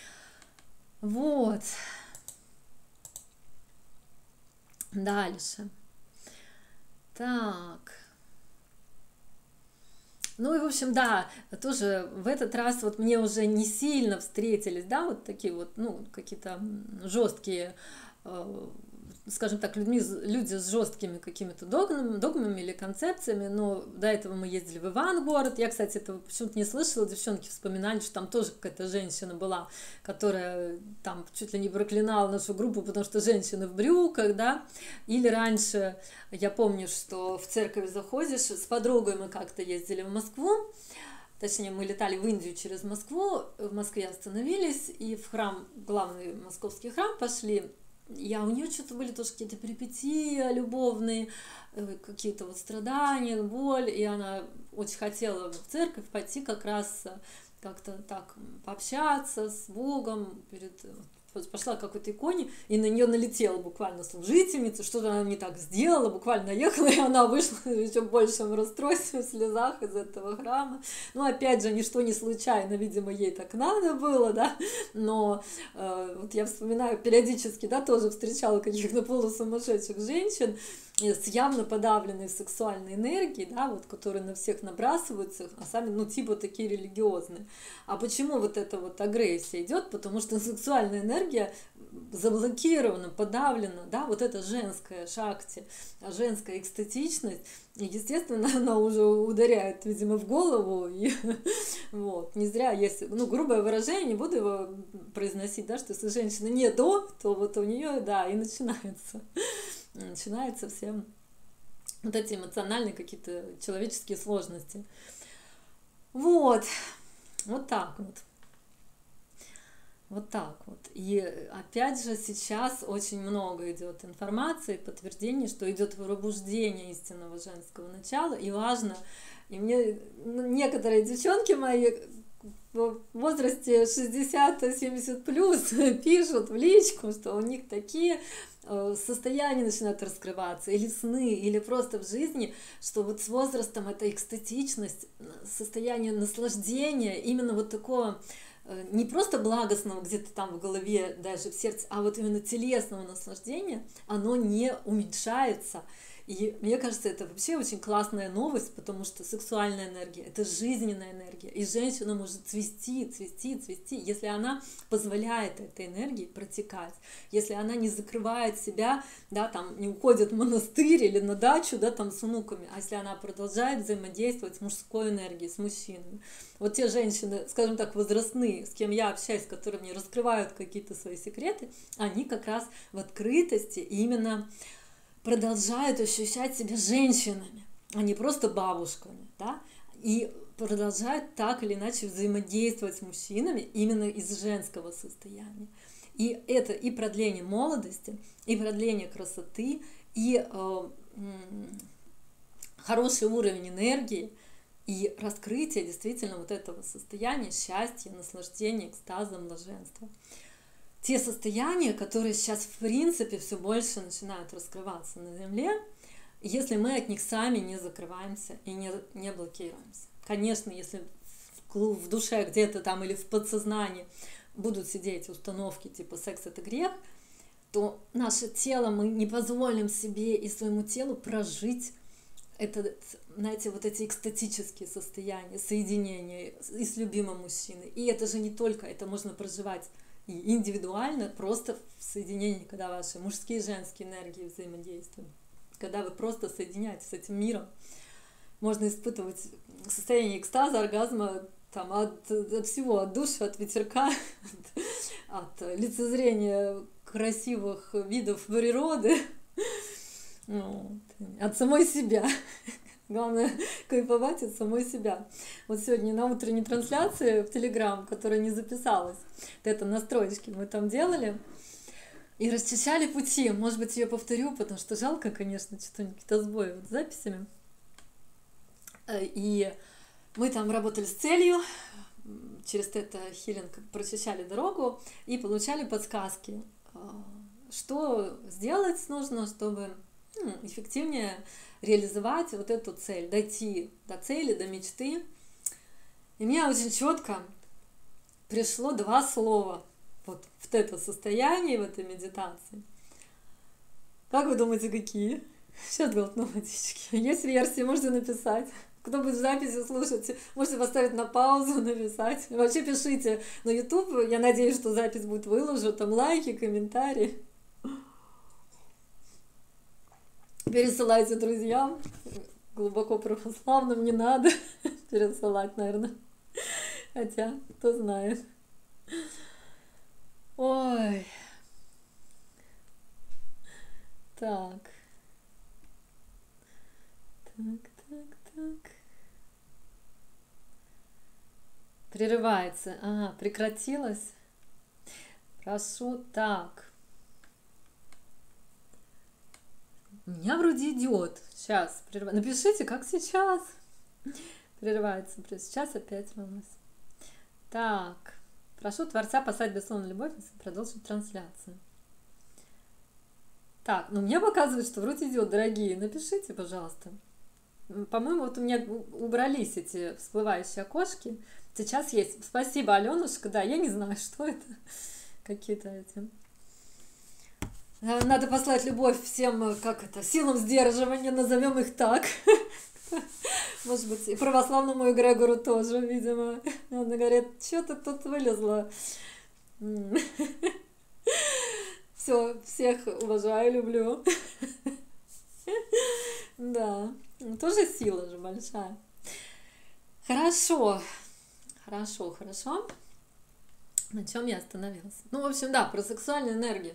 Вот. Дальше. Так. Ну и, в общем, да, тоже в этот раз вот мне уже не сильно встретились, да, вот такие вот, ну, какие-то жесткие э, скажем так, людьми, люди с жесткими какими-то догмами, догмами или концепциями, но до этого мы ездили в Ивангород. Я, кстати, этого почему-то не слышала, девчонки вспоминали, что там тоже какая-то женщина была, которая там чуть ли не проклинала нашу группу, потому что женщины в брюках, да, или раньше, я помню, что в церковь заходишь, с подругой мы как-то ездили в Москву, точнее, мы летали в Индию через Москву, в Москве остановились, и в храм, главный московский храм пошли. Я, у нее что-то были тоже какие-то перипетии любовные, какие-то вот страдания, боль, и она очень хотела в церковь пойти как раз как-то так пообщаться с Богом, перед... пошла к какой-то иконе, и на нее налетела буквально служительница, что-то она не так сделала, буквально наехала, и она вышла в еще большем расстройстве, в слезах из этого храма. Ну, опять же, ничто не случайно, видимо, ей так надо было, да, но э, вот я вспоминаю, периодически, да, тоже встречала каких-то полусумасшедших женщин с явно подавленной сексуальной энергией, да, вот, которые на всех набрасываются, а сами, ну, типа такие религиозные. А почему вот эта вот агрессия идет? Потому что сексуальная энергия заблокирована, подавлена, да, вот эта женская шакти, женская экстатичность, и, естественно, она уже ударяет, видимо, в голову, и вот, не зря есть, ну, грубое выражение, не буду его произносить, да, что если женщина не до, то вот у нее, да, и начинается, начинаются все вот эти эмоциональные какие-то человеческие сложности. Вот, вот так вот. Вот так вот. И опять же сейчас очень много идет информации, подтверждений, что идет пробуждение истинного женского начала, и важно, и мне некоторые девчонки мои в возрасте шестьдесят-семьдесят плюс пишут в личку, что у них такие состояния начинают раскрываться, или сны, или просто в жизни, что вот с возрастом эта экстатичность, состояние наслаждения, именно вот такого не просто благостного где-то там в голове, даже в сердце, а вот именно телесного наслаждения, оно не уменьшается. И мне кажется, это вообще очень классная новость, потому что сексуальная энергия — это жизненная энергия. И женщина может цвести, цвести, цвести, если она позволяет этой энергии протекать, если она не закрывает себя, да, там, не уходит в монастырь или на дачу, да, там, с внуками, а если она продолжает взаимодействовать с мужской энергией, с мужчинами. Вот те женщины, скажем так, возрастные, с кем я общаюсь, которые мне раскрывают какие-то свои секреты, они как раз в открытости именно продолжают ощущать себя женщинами, а не просто бабушками, да, и продолжают так или иначе взаимодействовать с мужчинами именно из женского состояния. И это и продление молодости, и продление красоты, и э, хороший уровень энергии, и раскрытие действительно вот этого состояния счастья, наслаждения, экстаза, блаженства. Те состояния, которые сейчас в принципе все больше начинают раскрываться на Земле, если мы от них сами не закрываемся и не, не блокируемся. Конечно, если в, в душе где-то там или в подсознании будут сидеть установки типа «секс — это грех», то наше тело, мы не позволим себе и своему телу прожить это, знаете, вот эти экстатические состояния, соединения и с любимым мужчиной. И это же не только, это можно проживать и индивидуально, просто в соединении, когда ваши мужские и женские энергии взаимодействуют, когда вы просто соединяетесь с этим миром. Можно испытывать состояние экстаза, оргазма там, от, от всего, от души, от ветерка, от, от лицезрения красивых видов природы, вот, от самой себя. Главное, кайфовать от самой себя. Вот сегодня на утренней трансляции в Телеграм, которая не записалась, это настроечки мы там делали, и расчищали пути. Может быть, ее повторю, потому что жалко, конечно, что какие-то сбои вот с записями. И мы там работали с целью, через тета-хилинг прочищали дорогу и получали подсказки, что сделать нужно, чтобы ну, эффективнее реализовать вот эту цель, дойти до цели, до мечты. И мне очень четко пришло два слова вот в это состояние, в этой медитации. Как вы думаете, какие? Сейчас глотну водички. Есть версии, можете написать. Кто будет в записи слушать, можете поставить на паузу, написать. Вообще пишите на YouTube. Я надеюсь, что запись будет выложена. Там лайки, комментарии. Пересылайте друзьям. Глубоко православным не надо пересылать, наверное. Хотя, кто знает. Ой. Так. Так, так, так. Прерывается. Ага, прекратилось. Прошу. Так. У меня вроде идет. Сейчас. Прерв... Напишите, как сейчас. Прерывается. Сейчас опять у нас. Так. Прошу Творца послать безусловную любовь и продолжить трансляцию. Так, ну мне показывает, что вроде идет, дорогие. Напишите, пожалуйста. По-моему, вот у меня убрались эти всплывающие окошки. Сейчас есть. Спасибо, Аленушка. Да, я не знаю, что это. Какие-то эти. Надо послать любовь всем, как это, силам сдерживания, назовем их так. Может быть, и православному эгрегору тоже, видимо. Она говорит, что-то тут вылезло. Все, всех уважаю, люблю. Да, тоже сила же большая. Хорошо, хорошо, хорошо. На чем я остановилась? Ну, в общем, да, про сексуальную энергию.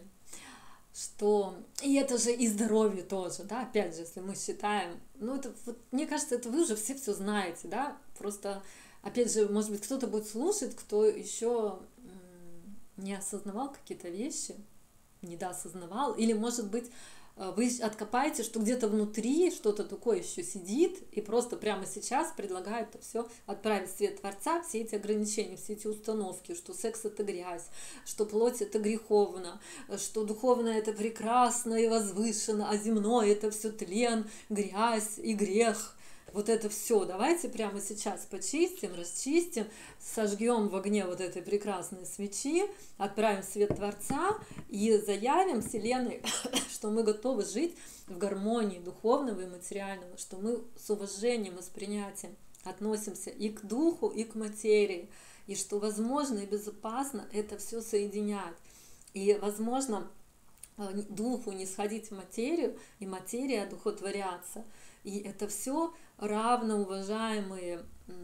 Что и это же и здоровье тоже, да, опять же, если мы считаем, ну, это, вот, мне кажется, это вы уже все все знаете, да, просто, опять же, может быть, кто-то будет слушать, кто еще не осознавал какие-то вещи, недоосознавал, или, может быть, вы откопаете, что где-то внутри что-то такое еще сидит, и просто прямо сейчас предлагают это все отправить в свет Творца, все эти ограничения, все эти установки, что секс это грязь, что плоть это греховно, что духовное это прекрасно и возвышенно, а земное это все тлен, грязь и грех. Вот это все давайте прямо сейчас почистим, расчистим, сожгем в огне вот этой прекрасной свечи, отправим в свет Творца и заявим Вселенной, что мы готовы жить в гармонии духовного и материального, что мы с уважением и с принятием относимся и к духу, и к материи, и что возможно и безопасно это все соединять. И возможно духу не сходить в материю, и материя одухотворяться. И это все равноуважаемые,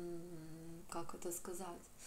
как это сказать,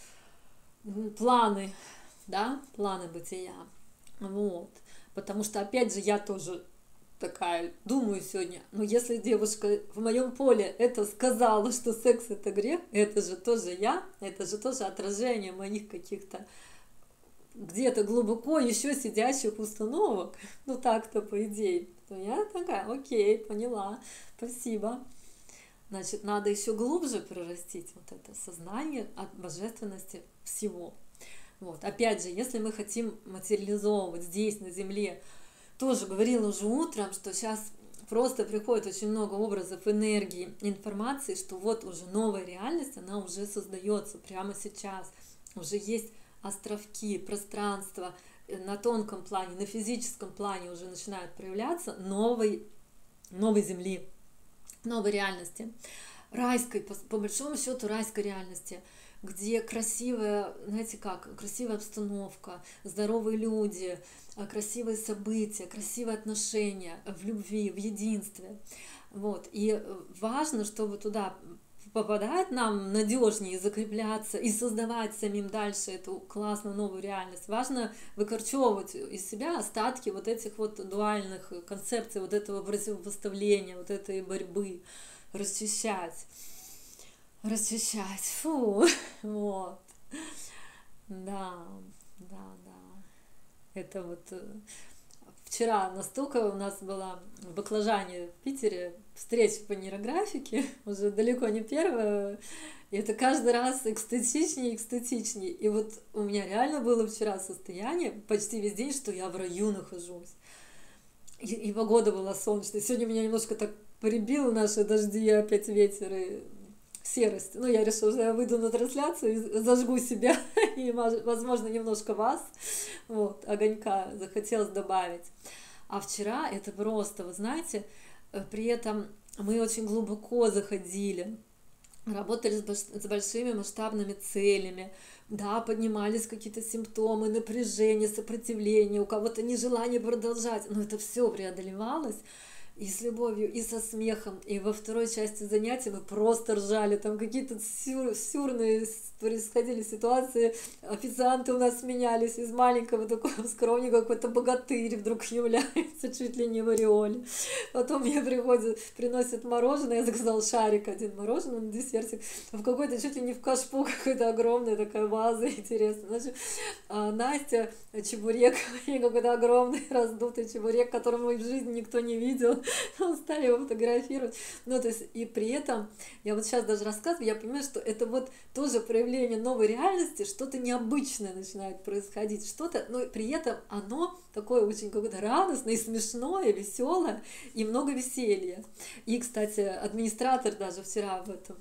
планы, да, планы бытия. Вот. Потому что, опять же, я тоже такая думаю сегодня, ну если девушка в моем поле это сказала, что секс это грех, это же тоже я, это же тоже отражение моих каких-то где-то глубоко еще сидящих установок, ну так-то по идее, то я такая, окей, поняла, спасибо. Значит, надо еще глубже прорастить вот это сознание от божественности всего. Вот. Опять же, если мы хотим материализовывать здесь, на Земле, тоже говорила уже утром, что сейчас просто приходит очень много образов, энергии, информации, что вот уже новая реальность, она уже создается прямо сейчас. Уже есть островки, пространства на тонком плане, на физическом плане уже начинают проявляться новой, новой Земли, новой реальности, райской, по, по большому счету райской реальности, где красивая, знаете как, красивая обстановка, здоровые люди, красивые события, красивые отношения в любви, в единстве. Вот. И важно, чтобы туда попадать нам надежнее закрепляться и создавать самим дальше эту классную новую реальность. Важно выкорчевывать из себя остатки вот этих вот дуальных концепций, вот этого противопоставления, вот этой борьбы, расчищать. Расчищать. Фу. Вот. Да, да, да. Это вот вчера настолько у нас была в Баклажане в Питере встреча по нейрографике, уже далеко не первая, и это каждый раз экстатичнее и экстатичнее. И вот у меня реально было вчера состояние почти весь день, что я в раю нахожусь. И, и погода была солнечная. Сегодня меня немножко так прибило наши дожди, опять ветер и серость. Ну, я решила, что я выйду на трансляцию и зажгу себя, и, возможно, немножко вас, вот, огонька захотелось добавить. А вчера это просто, вы знаете, при этом мы очень глубоко заходили, работали с большими масштабными целями, да, поднимались какие-то симптомы, напряжение, сопротивление, у кого-то нежелание продолжать, но это все преодолевалось и с любовью, и со смехом. И во второй части занятия мы просто ржали. Там какие-то сюр, сюрные происходили ситуации. Официанты у нас менялись. Из маленького такого скромника какой-то богатырь вдруг является чуть ли не в ореоле. Потом мне приходят, приносят мороженое. Я заказала шарик один мороженого на десертик. В какой-то чуть ли не в кашпо какой-то огромная такая ваза интересная. Значит, а Настя чебурек, какой-то огромный раздутый чебурек, которого в жизни никто не видел. Стали его фотографировать. Ну, то есть, и при этом, я вот сейчас даже рассказываю, я понимаю, что это вот тоже проявление новой реальности, что-то необычное начинает происходить, что-то, но при этом оно такое очень какое-то радостное и смешное, веселое, и много веселья. И, кстати, администратор даже вчера в этом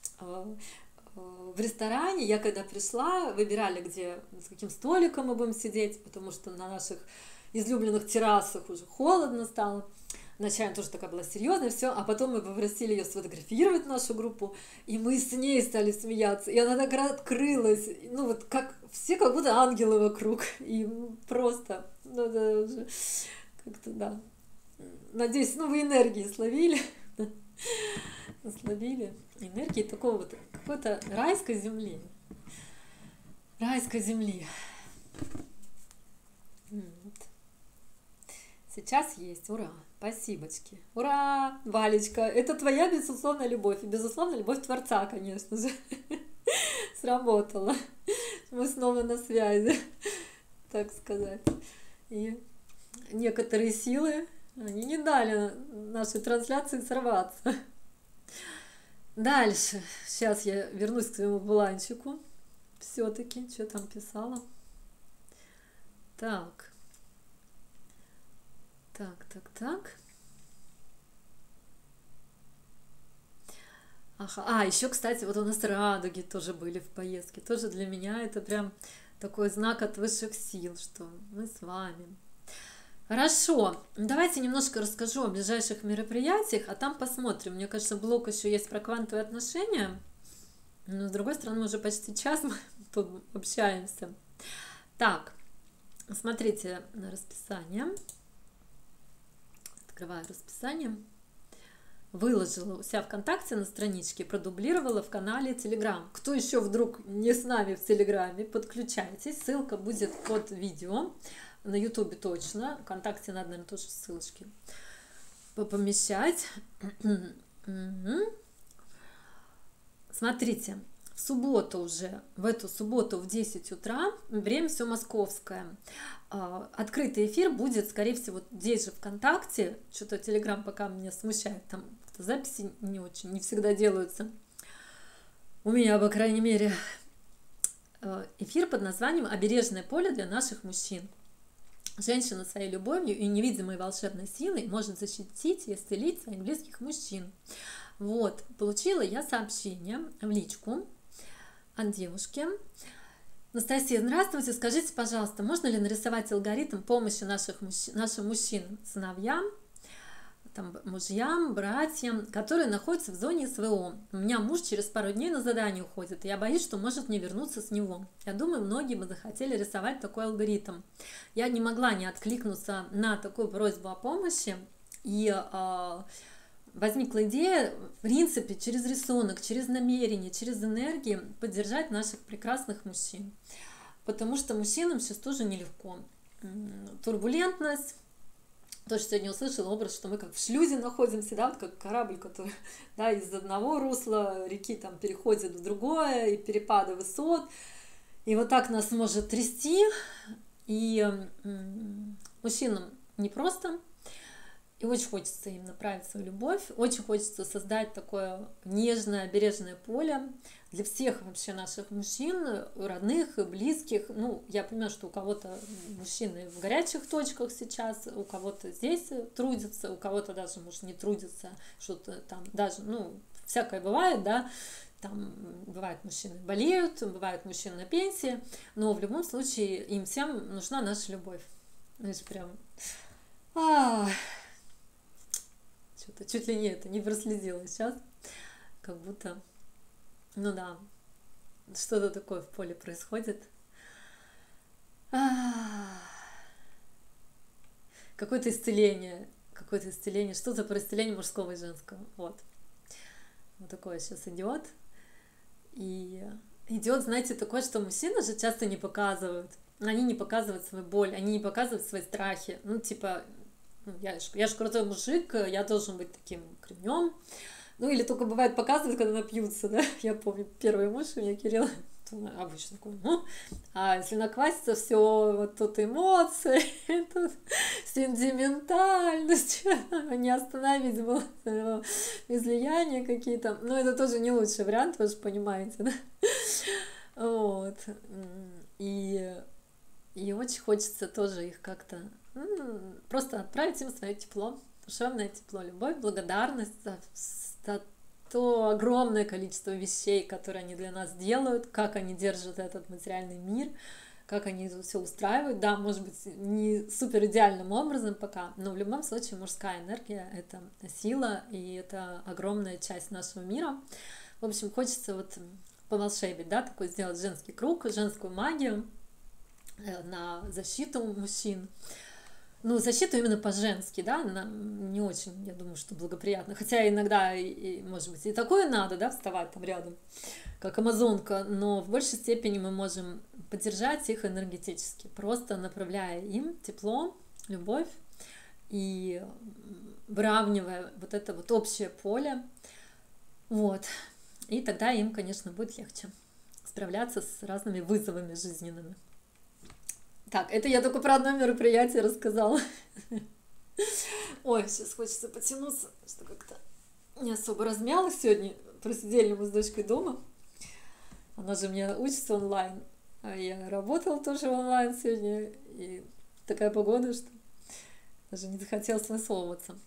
в ресторане, я когда пришла, выбирали, где, с каким столиком мы будем сидеть, потому что на наших излюбленных террасах уже холодно стало. Вначале тоже такая была серьезная, все, а потом мы попросили ее сфотографировать нашу группу, и мы с ней стали смеяться, и она так открылась, ну вот как все как будто ангелы вокруг, и просто, ну да, уже как-то, да, надеюсь, ну вы энергии словили, словили, энергии такого вот какой-то райской земли, райской земли. Вот. Сейчас есть, ура, спасибочки, ура, Валечка, это твоя безусловная любовь, и безусловно любовь Творца, конечно же, сработала, мы снова на связи, так сказать, и некоторые силы, они не дали нашей трансляции сорваться. Дальше, сейчас я вернусь к своему бланчику, все-таки, что там писала, так. Так, так, так. Ага. А, еще, кстати, вот у нас радуги тоже были в поездке. Тоже для меня это прям такой знак от высших сил, что мы с вами. Хорошо, давайте немножко расскажу о ближайших мероприятиях, а там посмотрим. Мне кажется, блок еще есть про квантовые отношения, но с другой стороны, мы уже почти час мы тут общаемся. Так, смотрите на расписание. Открываю расписание. Выложила у себя ВКонтакте на страничке, продублировала в канале Telegram. Кто еще вдруг не с нами в Телеграме, подключайтесь. Ссылка будет под видео. На Ютубе точно. ВКонтакте надо, наверное, тоже ссылочки помещать. Смотрите, в субботу уже, в эту субботу в десять утра, время все московское. Открытый эфир будет, скорее всего, здесь же ВКонтакте. Что-то Телеграм пока меня смущает, там записи не очень, не всегда делаются. У меня, по крайней мере, эфир под названием «Обережное поле для наших мужчин». Женщина своей любовью и невидимой волшебной силой может защитить и исцелить своих близких мужчин. Вот, получила я сообщение в личку от девушки. Анастасия, здравствуйте, скажите, пожалуйста, можно ли нарисовать алгоритм помощи наших мужчин, нашим мужчинам, сыновьям, там, мужьям, братьям, которые находятся в зоне СВО? У меня муж через пару дней на задание уходит, и я боюсь, что может не вернуться с него. Я думаю, многие бы захотели рисовать такой алгоритм. Я не могла не откликнуться на такую просьбу о помощи, и э, возникла идея, в принципе, через рисунок, через намерение, через энергии поддержать наших прекрасных мужчин. Потому что мужчинам сейчас тоже нелегко. Турбулентность. То, что сегодня услышала, образ, что мы как в шлюзе находимся, да, вот как корабль, который, да, из одного русла реки там переходит в другое, и перепады высот. И вот так нас может трясти. И мужчинам непросто. И очень хочется им направить свою любовь, очень хочется создать такое нежное, бережное поле для всех вообще наших мужчин, родных и близких. Ну, я понимаю, что у кого-то мужчины в горячих точках сейчас, у кого-то здесь трудятся, у кого-то даже, может, не трудятся, что-то там даже, ну, всякое бывает, да, там бывают мужчины болеют, бывают мужчины на пенсии, но в любом случае им всем нужна наша любовь. Знаешь, прям... А-а-а. Что-то чуть ли не это, не проследила сейчас, как будто, ну да, что-то такое в поле происходит. А-а-а. Какое-то исцеление, какое-то исцеление, что-то про исцеление мужского и женского. Вот. Вот такое сейчас идет. И идет, знаете, такое, что мужчины же часто не показывают. Они не показывают свою боль, они не показывают свои страхи. Ну, типа, ну, я, ж, я ж крутой мужик, я должен быть таким кремнем. Ну, или только бывает показывают, когда напьются, да. Я помню, первый муж у меня, Кирилл, обычно такой, ну, а если наквасится, все, вот тут эмоции, тут сентиментальность, не остановить было излияния какие-то. Но это тоже не лучший вариант, вы же понимаете, да? Вот. И, и очень хочется тоже их как-то просто отправить им свое тепло, душевное тепло, любовь, благодарность за, за то огромное количество вещей, которые они для нас делают, как они держат этот материальный мир, как они все устраивают. Да, может быть, не супер идеальным образом пока, но в любом случае мужская энергия — это сила, и это огромная часть нашего мира. В общем, хочется вот поволшебить, да, такой сделать женский круг, женскую магию на защиту мужчин. Ну, защиту именно по-женски, да, она не очень, я думаю, что благоприятно. Хотя иногда, и, и, может быть, и такое надо, да, вставать там рядом, как амазонка, но в большей степени мы можем поддержать их энергетически, просто направляя им тепло, любовь и выравнивая вот это вот общее поле. Вот. И тогда им, конечно, будет легче справляться с разными вызовами жизненными. Так, это я только про одно мероприятие рассказала. Ой, сейчас хочется потянуться, что как-то не особо размялась сегодня. Просидели мы с дочкой дома. Она же у меня учится онлайн, а я работала тоже онлайн сегодня. И такая погода, что даже не захотелось высовываться.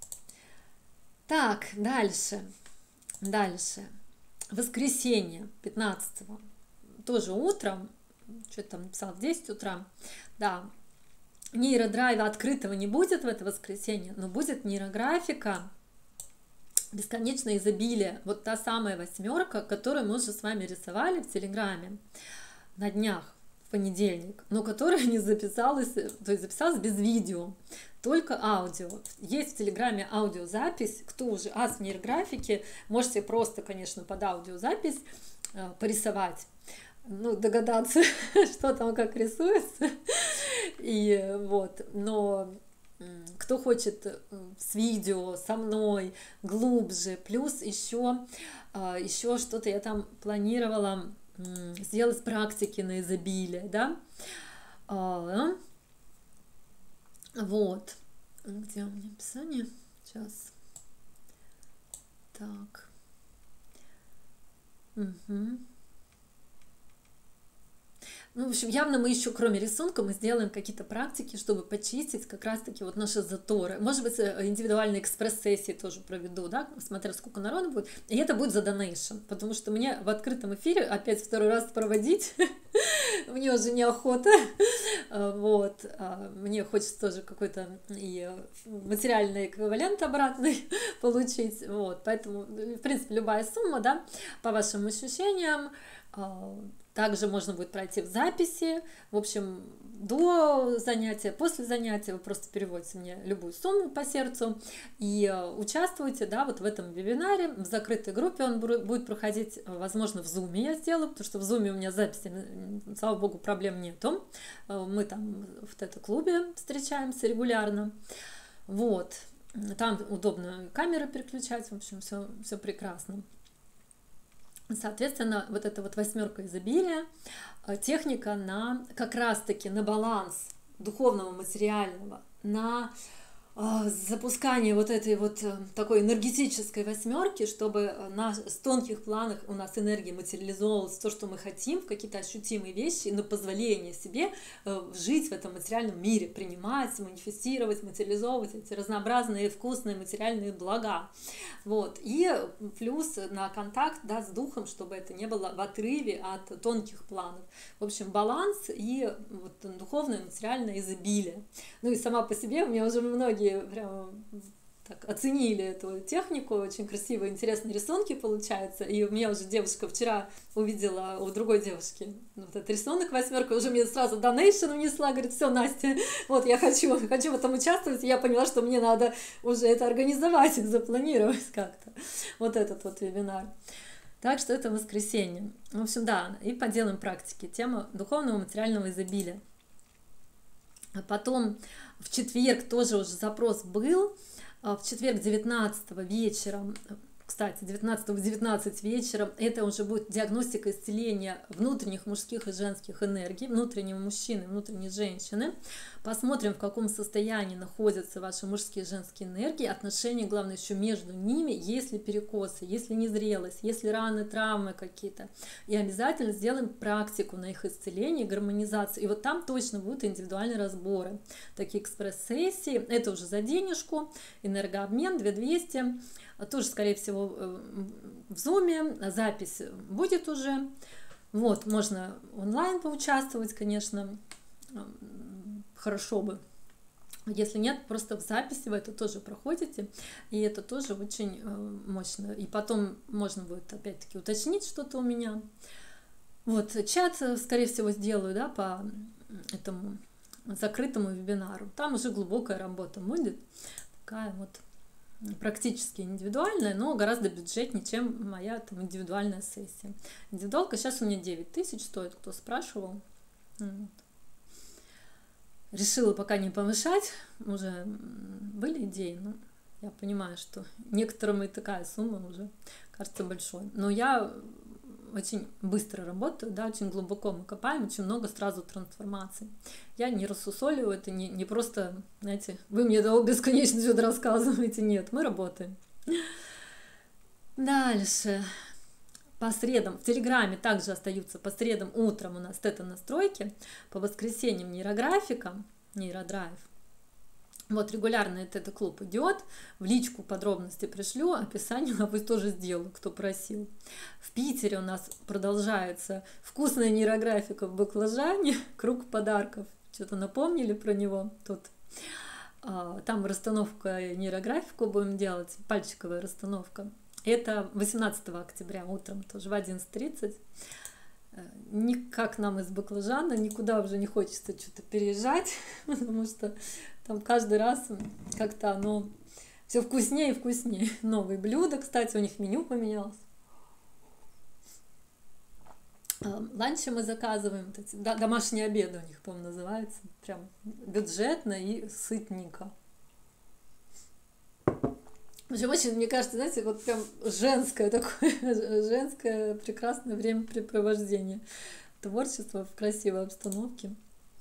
Так, дальше. Дальше. Воскресенье пятнадцатого. Тоже утром. Что-то там написала в десять утра. Да, нейродрайва открытого не будет в это воскресенье, но будет нейрографика бесконечное изобилие. Вот та самая восьмерка, которую мы уже с вами рисовали в Телеграме на днях, в понедельник, но которая не записалась, то есть записалась без видео, только аудио. Есть в Телеграме аудиозапись. Кто уже ас в нейрографике, можете просто, конечно, под аудиозапись э, порисовать. Ну, догадаться, что там как рисуется. И вот, но кто хочет с видео, со мной, глубже, плюс еще, еще что-то я там планировала сделать практики на изобилие, да. Вот. Где у меня описание? Сейчас. Так. Угу. Ну, в общем, явно мы еще, кроме рисунка, мы сделаем какие-то практики, чтобы почистить как раз-таки вот наши заторы. Может быть, индивидуальные экспресс-сессии тоже проведу, да, смотря сколько народу будет. И это будет за донейшн, потому что мне в открытом эфире опять второй раз проводить, мне уже неохота, вот, мне хочется тоже какой-то и материальный эквивалент обратный получить, вот, поэтому, в принципе, любая сумма, да, по вашим ощущениям. Также можно будет пройти в записи. В общем, до занятия, после занятия вы просто переводите мне любую сумму по сердцу и участвуйте, да, вот в этом вебинаре, в закрытой группе. Он будет проходить, возможно, в Zoom я сделаю, потому что в Zoom у меня записи, слава богу, проблем нету. Мы там в тета-клубе встречаемся регулярно. Вот. Там удобно камеры переключать, в общем, все, все прекрасно. Соответственно, вот эта вот восьмерка изобилия, техника на как раз-таки на баланс духовного, материального, на запускание вот этой вот такой энергетической восьмерки, чтобы на с тонких планах у нас энергия материализовалась, то, что мы хотим, в какие-то ощутимые вещи, на позволение себе жить в этом материальном мире, принимать, манифестировать, материализовывать эти разнообразные вкусные материальные блага. Вот. И плюс на контакт, да, с духом, чтобы это не было в отрыве от тонких планов. В общем, баланс и вот духовное, материальное изобилие. Ну и сама по себе у меня уже многие прям так оценили эту технику, очень красивые, интересные рисунки получаются. И у меня уже девушка вчера увидела у другой девушки вот этот рисунок восьмерка, уже мне сразу донейшн внесла, говорит, все, Настя, вот я хочу, хочу в этом участвовать, и я поняла, что мне надо уже это организовать, запланировать как-то, вот этот вот вебинар. Так что это воскресенье. В общем, да, и поделаем практики. Тема духовного материального изобилия. А потом в четверг тоже уже запрос был. В четверг девятнадцатого вечером, кстати, девятнадцатого в девятнадцать вечером, это уже будет диагностика исцеления внутренних мужских и женских энергий, внутреннего мужчины, внутренней женщины. Посмотрим, в каком состоянии находятся ваши мужские и женские энергии, отношения, главное, еще между ними, есть ли перекосы, есть ли незрелость, есть ли раны, травмы какие-то. И обязательно сделаем практику на их исцеление, гармонизацию. И вот там точно будут индивидуальные разборы. Такие экспресс-сессии, это уже за денежку, энергообмен две тысячи двести. Тоже, скорее всего, в зуме, запись будет уже. Вот, можно онлайн поучаствовать, конечно, хорошо бы. Если нет, просто в записи вы это тоже проходите, и это тоже очень мощно. И потом можно будет, опять-таки, уточнить что-то у меня. Вот, чат, скорее всего, сделаю, да, по этому закрытому вебинару. Там уже глубокая работа будет, такая вот практически индивидуальная, но гораздо бюджетнее, чем моя там индивидуальная сессия. Индивидуалка сейчас у меня девять тысяч стоит, кто спрашивал. Вот. Решила пока не повышать, уже были идеи, но я понимаю, что некоторым и такая сумма уже кажется большой. Но я очень быстро работаю, да, очень глубоко мы копаем, очень много сразу трансформаций. Я не рассусоливаю, это не, не просто, знаете, вы мне это бесконечно что-то рассказываете, нет, мы работаем. Дальше. По средам, в Телеграме также остаются по средам утром у нас тета-настройки, по воскресеньям нейрографика, нейродрайв. Вот регулярно этот клуб идет, в личку подробности пришлю, описание а пусть тоже сделаю, кто просил. В Питере у нас продолжается вкусная нейрографика в баклажане, круг подарков. Что-то напомнили про него тут. Там расстановка нейрографику будем делать, пальчиковая расстановка. Это восемнадцатого октября утром, тоже в одиннадцать тридцать. Никак нам из баклажана, никуда уже не хочется что-то переезжать, потому что там каждый раз как-то оно все вкуснее и вкуснее. Новые блюда, кстати, у них меню поменялось. Ланчи мы заказываем, вот эти, да, домашние обеды у них, по-моему, называется. Прям бюджетно и сытненько. В общем, очень, мне кажется, знаете, вот прям женское такое, женское прекрасное времяпрепровождение. Творчество в красивой обстановке.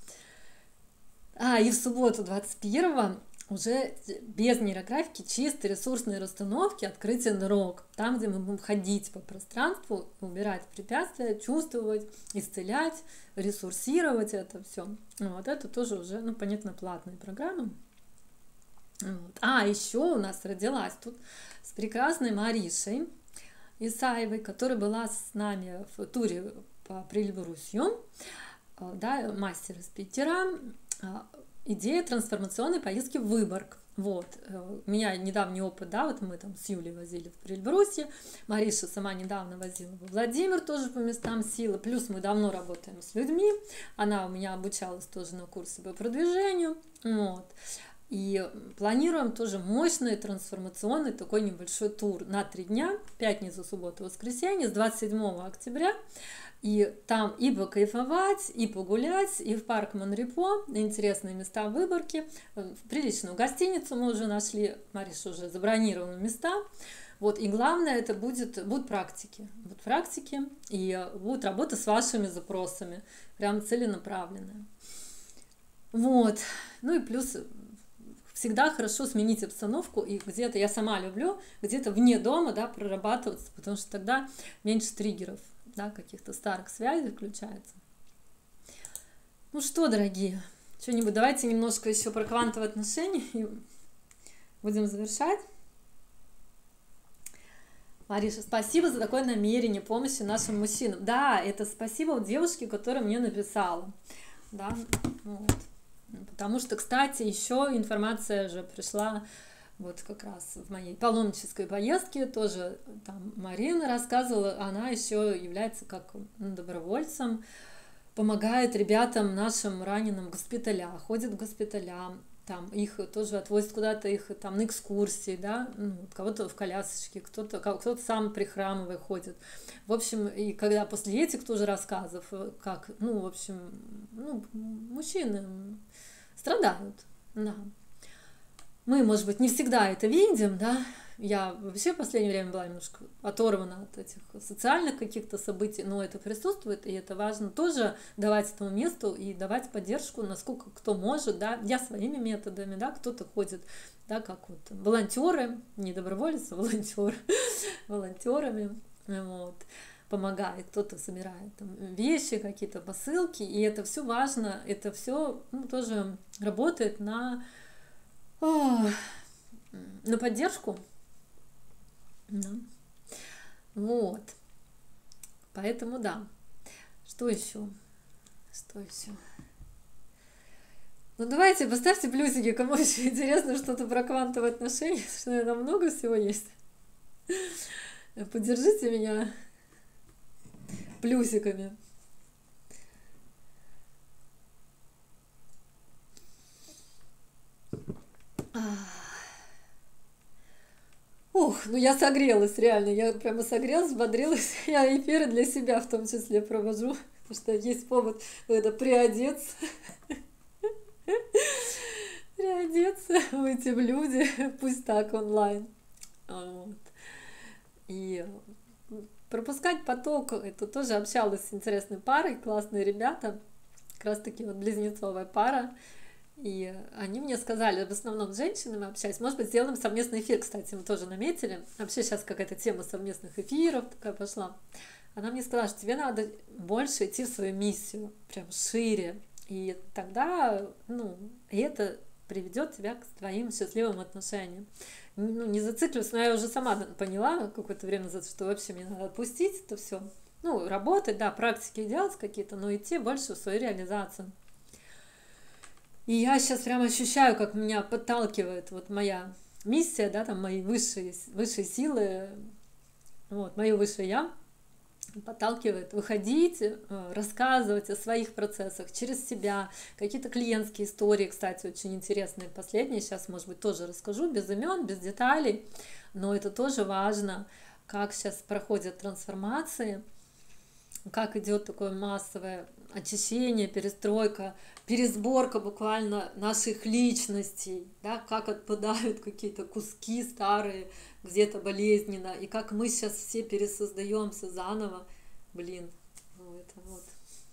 А, и в субботу двадцать первого уже без нейрографики, чисто ресурсные расстановки, открытие дорог. Там, где мы будем ходить по пространству, убирать препятствия, чувствовать, исцелять, ресурсировать это все. Вот это тоже уже, ну, понятно, платные программы. Вот. А, еще у нас родилась тут с прекрасной Маришей Исаевой, которая была с нами в туре по Прельбрусью, да, мастер из Питера. Идея трансформационной поездки в Выборг. Вот. У меня недавний опыт, да, вот мы там с Юлей возили в Прельбрусе, Мариша сама недавно возила во Владимир тоже по местам силы, плюс мы давно работаем с людьми, она у меня обучалась тоже на курсе по продвижению, вот. И планируем тоже мощный трансформационный такой небольшой тур на три дня, пятница, суббота, воскресенье, с двадцать седьмого октября. И там и покайфовать, и погулять, и в парк Монрепо, интересные места в Выборге, приличную гостиницу мы уже нашли, Мариша уже забронировала места. Вот, и главное, это будет, будут практики, будут практики, и будет работа с вашими запросами, прям целенаправленная. Вот, ну и плюс всегда хорошо сменить обстановку, и где-то, я сама люблю, где-то вне дома, да, прорабатываться, потому что тогда меньше триггеров, да, каких-то старых связей включается. Ну что, дорогие, что-нибудь давайте немножко еще про квантовые отношения и будем завершать. Мариша, спасибо за такое намерение помощи нашим мужчинам. Да, это спасибо девушке, которая мне написала. Да, вот. Потому что, кстати, еще информация же пришла Вот как раз в моей паломнической поездке тоже там Марина рассказывала, она еще является как ну, добровольцем, помогает ребятам нашим раненым в госпиталях, ходит в госпиталя, там их тоже отвозят куда-то, их там на экскурсии, да, ну, кого-то в колясочке, кто-то кто-то сам прихрамывая ходит. В общем, и когда после этих тоже рассказов, как, ну, в общем, ну, мужчины страдают, да. Мы, может быть, не всегда это видим, да, я вообще в последнее время была немножко оторвана от этих социальных каких-то событий, но это присутствует, и это важно тоже давать этому месту и давать поддержку, насколько кто может, да, я своими методами, да, кто-то ходит, да, как вот волонтеры, не добровольцы, а волонтеры, волонтерами, вот, помогает, кто-то собирает там, вещи, какие-то посылки, и это все важно, это все ну, тоже работает на, о, на поддержку. Да. Вот. Поэтому да. Что еще? Что еще? Ну давайте поставьте плюсики, кому еще интересно что-то про квантовые отношения, что наверное, много всего есть. Поддержите меня плюсиками. Ух, ну я согрелась, реально, я прямо согрелась, взбодрилась, я эфиры для себя в том числе провожу, потому что есть повод это приодеться, приодеться, выйти в люди, пусть так онлайн, вот. И пропускать поток, это тоже общалась с интересной парой, классные ребята, как раз таки вот близнецовая пара. И они мне сказали, в основном с женщинами общаюсь, может быть, сделаем совместный эфир, кстати, мы тоже наметили. Вообще сейчас какая-то тема совместных эфиров такая пошла. Она мне сказала, что тебе надо больше идти в свою миссию, прям шире. И тогда, ну, и это приведет тебя к твоим счастливым отношениям. Ну, не зацикливаться, но я уже сама поняла какое-то время назад, что вообще мне надо отпустить это все. Ну, работать, да, практики делать какие-то, но идти больше в свою реализацию. И я сейчас прямо ощущаю, как меня подталкивает вот моя миссия, да, там мои высшие, высшие силы, вот, мое высшее я подталкивает выходить, рассказывать о своих процессах через себя, какие-то клиентские истории, кстати, очень интересные, последние, сейчас, может быть, тоже расскажу, без имен, без деталей, но это тоже важно, как сейчас проходят трансформации, как идет такое массовое очищение, перестройка, пересборка буквально наших личностей, да, как отпадают какие-то куски старые, где-то болезненно, и как мы сейчас все пересоздаемся заново, блин, ну это вот,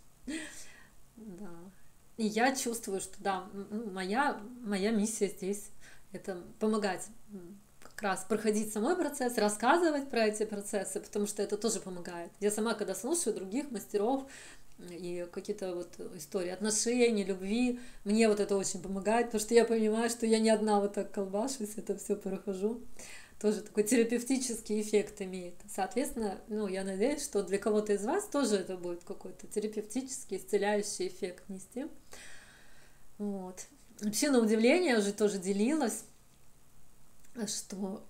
да. И я чувствую, что да, моя, моя миссия здесь это помогать как раз проходить самой процесс, рассказывать про эти процессы, потому что это тоже помогает. Я сама, когда слушаю других мастеров и какие-то вот истории отношений, любви, мне вот это очень помогает, потому что я понимаю, что я не одна вот так колбашусь, это все прохожу. Тоже такой терапевтический эффект имеет. Соответственно, ну, я надеюсь, что для кого-то из вас тоже это будет какой-то терапевтический, исцеляющий эффект нести. Вот. Вообще, на удивление, я уже тоже делилась, что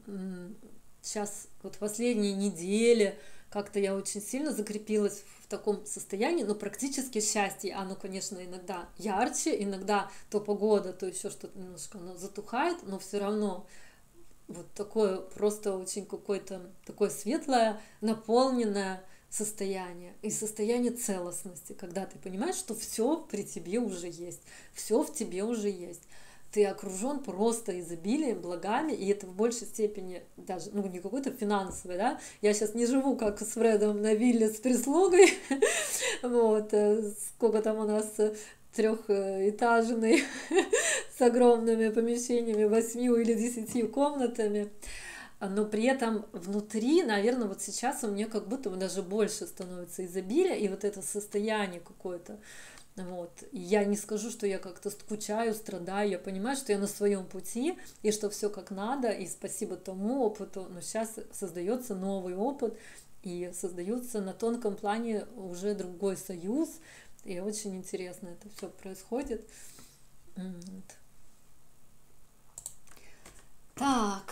сейчас вот последние недели как-то я очень сильно закрепилась в таком состоянии, но практически счастье. Оно, конечно, иногда ярче, иногда то погода, то еще что-то немножко оно затухает, но все равно вот такое просто очень какое-то такое светлое, наполненное состояние и состояние целостности, когда ты понимаешь, что все при тебе уже есть, все в тебе уже есть. Ты окружен просто изобилием, благами, и это в большей степени даже, ну, не какой-то финансовый, да, я сейчас не живу, как с Фредом на вилле с прислугой, вот, сколько там у нас трехэтажный, с огромными помещениями, восьмью или десятью комнатами, но при этом внутри, наверное, вот сейчас у меня как будто бы даже больше становится изобилия, и вот это состояние какое-то. Вот. Я не скажу, что я как-то скучаю, страдаю, я понимаю, что я на своем пути, и что все как надо, и спасибо тому опыту, но сейчас создается новый опыт, и создается на тонком плане уже другой союз, и очень интересно это все происходит. Вот. Так.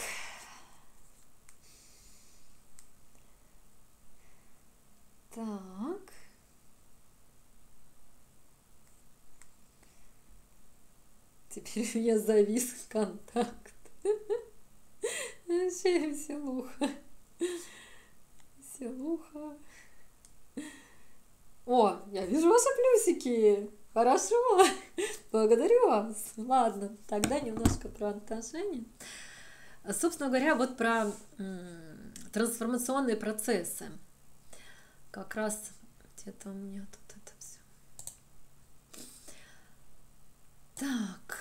Так. Теперь у меня завис контакт. Вообще веселуха. Веселуха. О, я вижу ваши плюсики. Хорошо. Благодарю вас. Ладно, тогда немножко про отношения. Собственно говоря, вот про м, трансформационные процессы. Как раз где-то у меня тут это все. Так.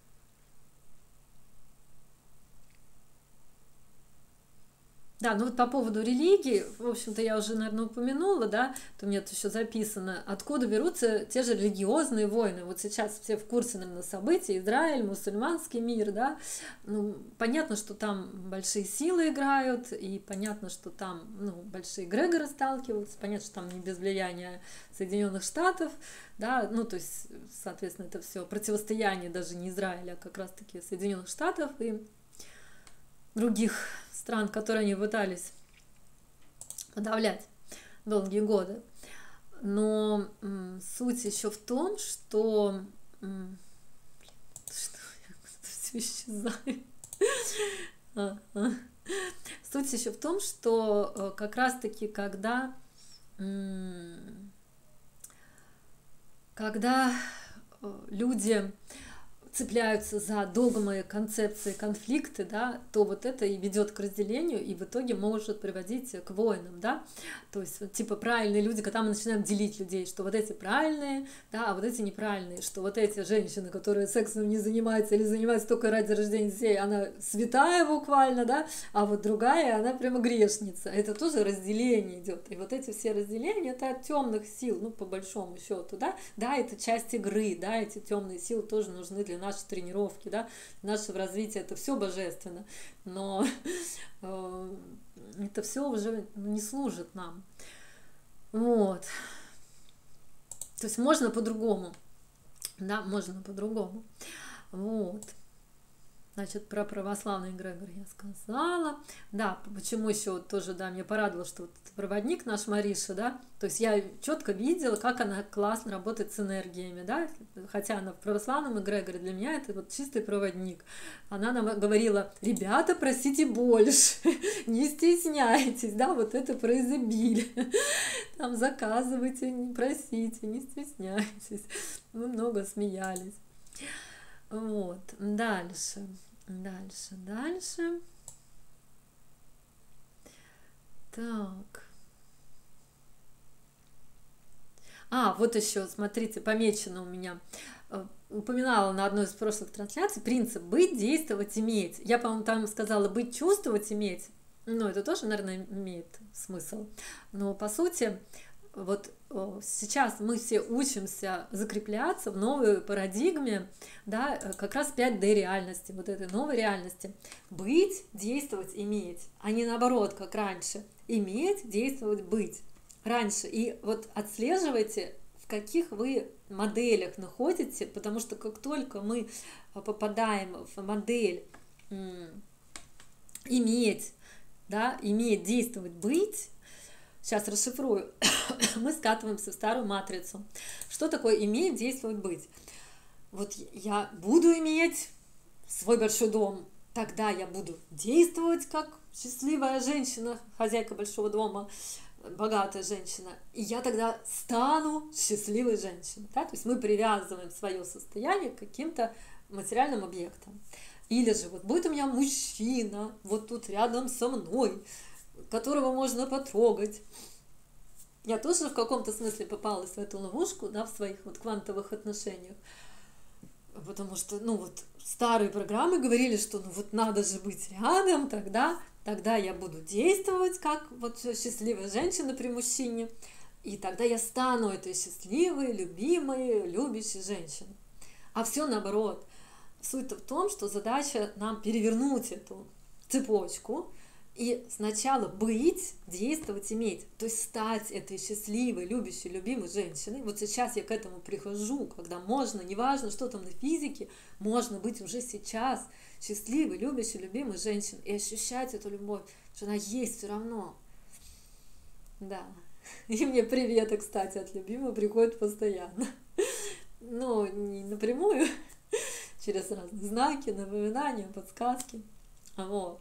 Да, ну вот по поводу религии, в общем-то, я уже, наверное, упомянула, да, то у меня тут еще записано, откуда берутся те же религиозные войны. Вот сейчас все в курсе, наверное, событий, Израиль, мусульманский мир, да, ну, понятно, что там большие силы играют, и понятно, что там, ну, большие эгрегоры сталкиваются, понятно, что там не без влияния Соединенных Штатов, да, ну, то есть, соответственно, это все противостояние даже не Израиля, а как раз-таки Соединенных Штатов и других стран, которые они пытались подавлять долгие годы. Но м, суть еще в том, что... М, что я все исчезаю. А, а. Суть еще в том, что как раз-таки, когда... М, когда люди цепляются за догмы, концепции, конфликты, да, то вот это и ведет к разделению, и в итоге может приводить к войнам, да, то есть вот, типа правильные люди, когда мы начинаем делить людей, что вот эти правильные, да, а вот эти неправильные, что вот эти женщины, которые сексом не занимаются или занимаются только ради рождения детей, она святая буквально, да, а вот другая, она прямо грешница, это тоже разделение идет, и вот эти все разделения, это от темных сил, ну, по большому счету, да, да, это часть игры, да, эти темные силы тоже нужны для нашей тренировки, да, нашего развития, это все божественно, но э, это все уже не служит нам. Вот. То есть можно по-другому. Да, можно по-другому. Вот. Значит, про православный эгрегор я сказала. Да, почему еще вот тоже, да, мне порадовало, что вот проводник наш Мариша, да, то есть я четко видела, как она классно работает с энергиями, да, хотя она в православном эгрегоре, для меня это вот чистый проводник. Она нам говорила: ребята, просите больше, не стесняйтесь, да, вот это про изобилие. Там заказывайте, не просите, не стесняйтесь. Мы много смеялись. Вот, дальше. Дальше, дальше. Так. А, вот еще, смотрите, помечено у меня. Упоминала на одной из прошлых трансляций принцип быть, действовать, иметь. Я, по-моему, там сказала быть, чувствовать, иметь. Ну, это тоже, наверное, имеет смысл. Но, по сути, вот сейчас мы все учимся закрепляться в новой парадигме, да, как раз пять дэ реальности, вот этой новой реальности. Быть, действовать, иметь, а не наоборот, как раньше. Иметь, действовать, быть. Раньше. И вот отслеживайте, в каких вы моделях находите, потому что как только мы попадаем в модель иметь, да, иметь, действовать, быть, сейчас расшифрую, мы скатываемся в старую матрицу. Что такое иметь, действовать, быть? Вот я буду иметь свой большой дом, тогда я буду действовать как счастливая женщина, хозяйка большого дома, богатая женщина, и я тогда стану счастливой женщиной. Да? То есть мы привязываем свое состояние к каким-то материальным объектам. Или же вот будет у меня мужчина вот тут рядом со мной, которого можно потрогать. Я тоже в каком-то смысле попалась в эту ловушку, да, в своих вот квантовых отношениях. Потому что, ну вот, старые программы говорили, что ну вот надо же быть рядом, тогда, тогда я буду действовать как вот счастливая женщина при мужчине, и тогда я стану этой счастливой, любимой, любящей женщиной. А все наоборот. Суть-то в том, что задача нам перевернуть эту цепочку И сначала быть, действовать, иметь, то есть стать этой счастливой, любящей, любимой женщиной. Вот сейчас я к этому прихожу, когда можно, неважно, что там на физике, можно быть уже сейчас счастливой, любящей, любимой женщиной и ощущать эту любовь, что она есть все равно. Да. И мне приветы, кстати, от любимого приходят постоянно. Ну, не напрямую, через разные знаки, напоминания, подсказки. Вот.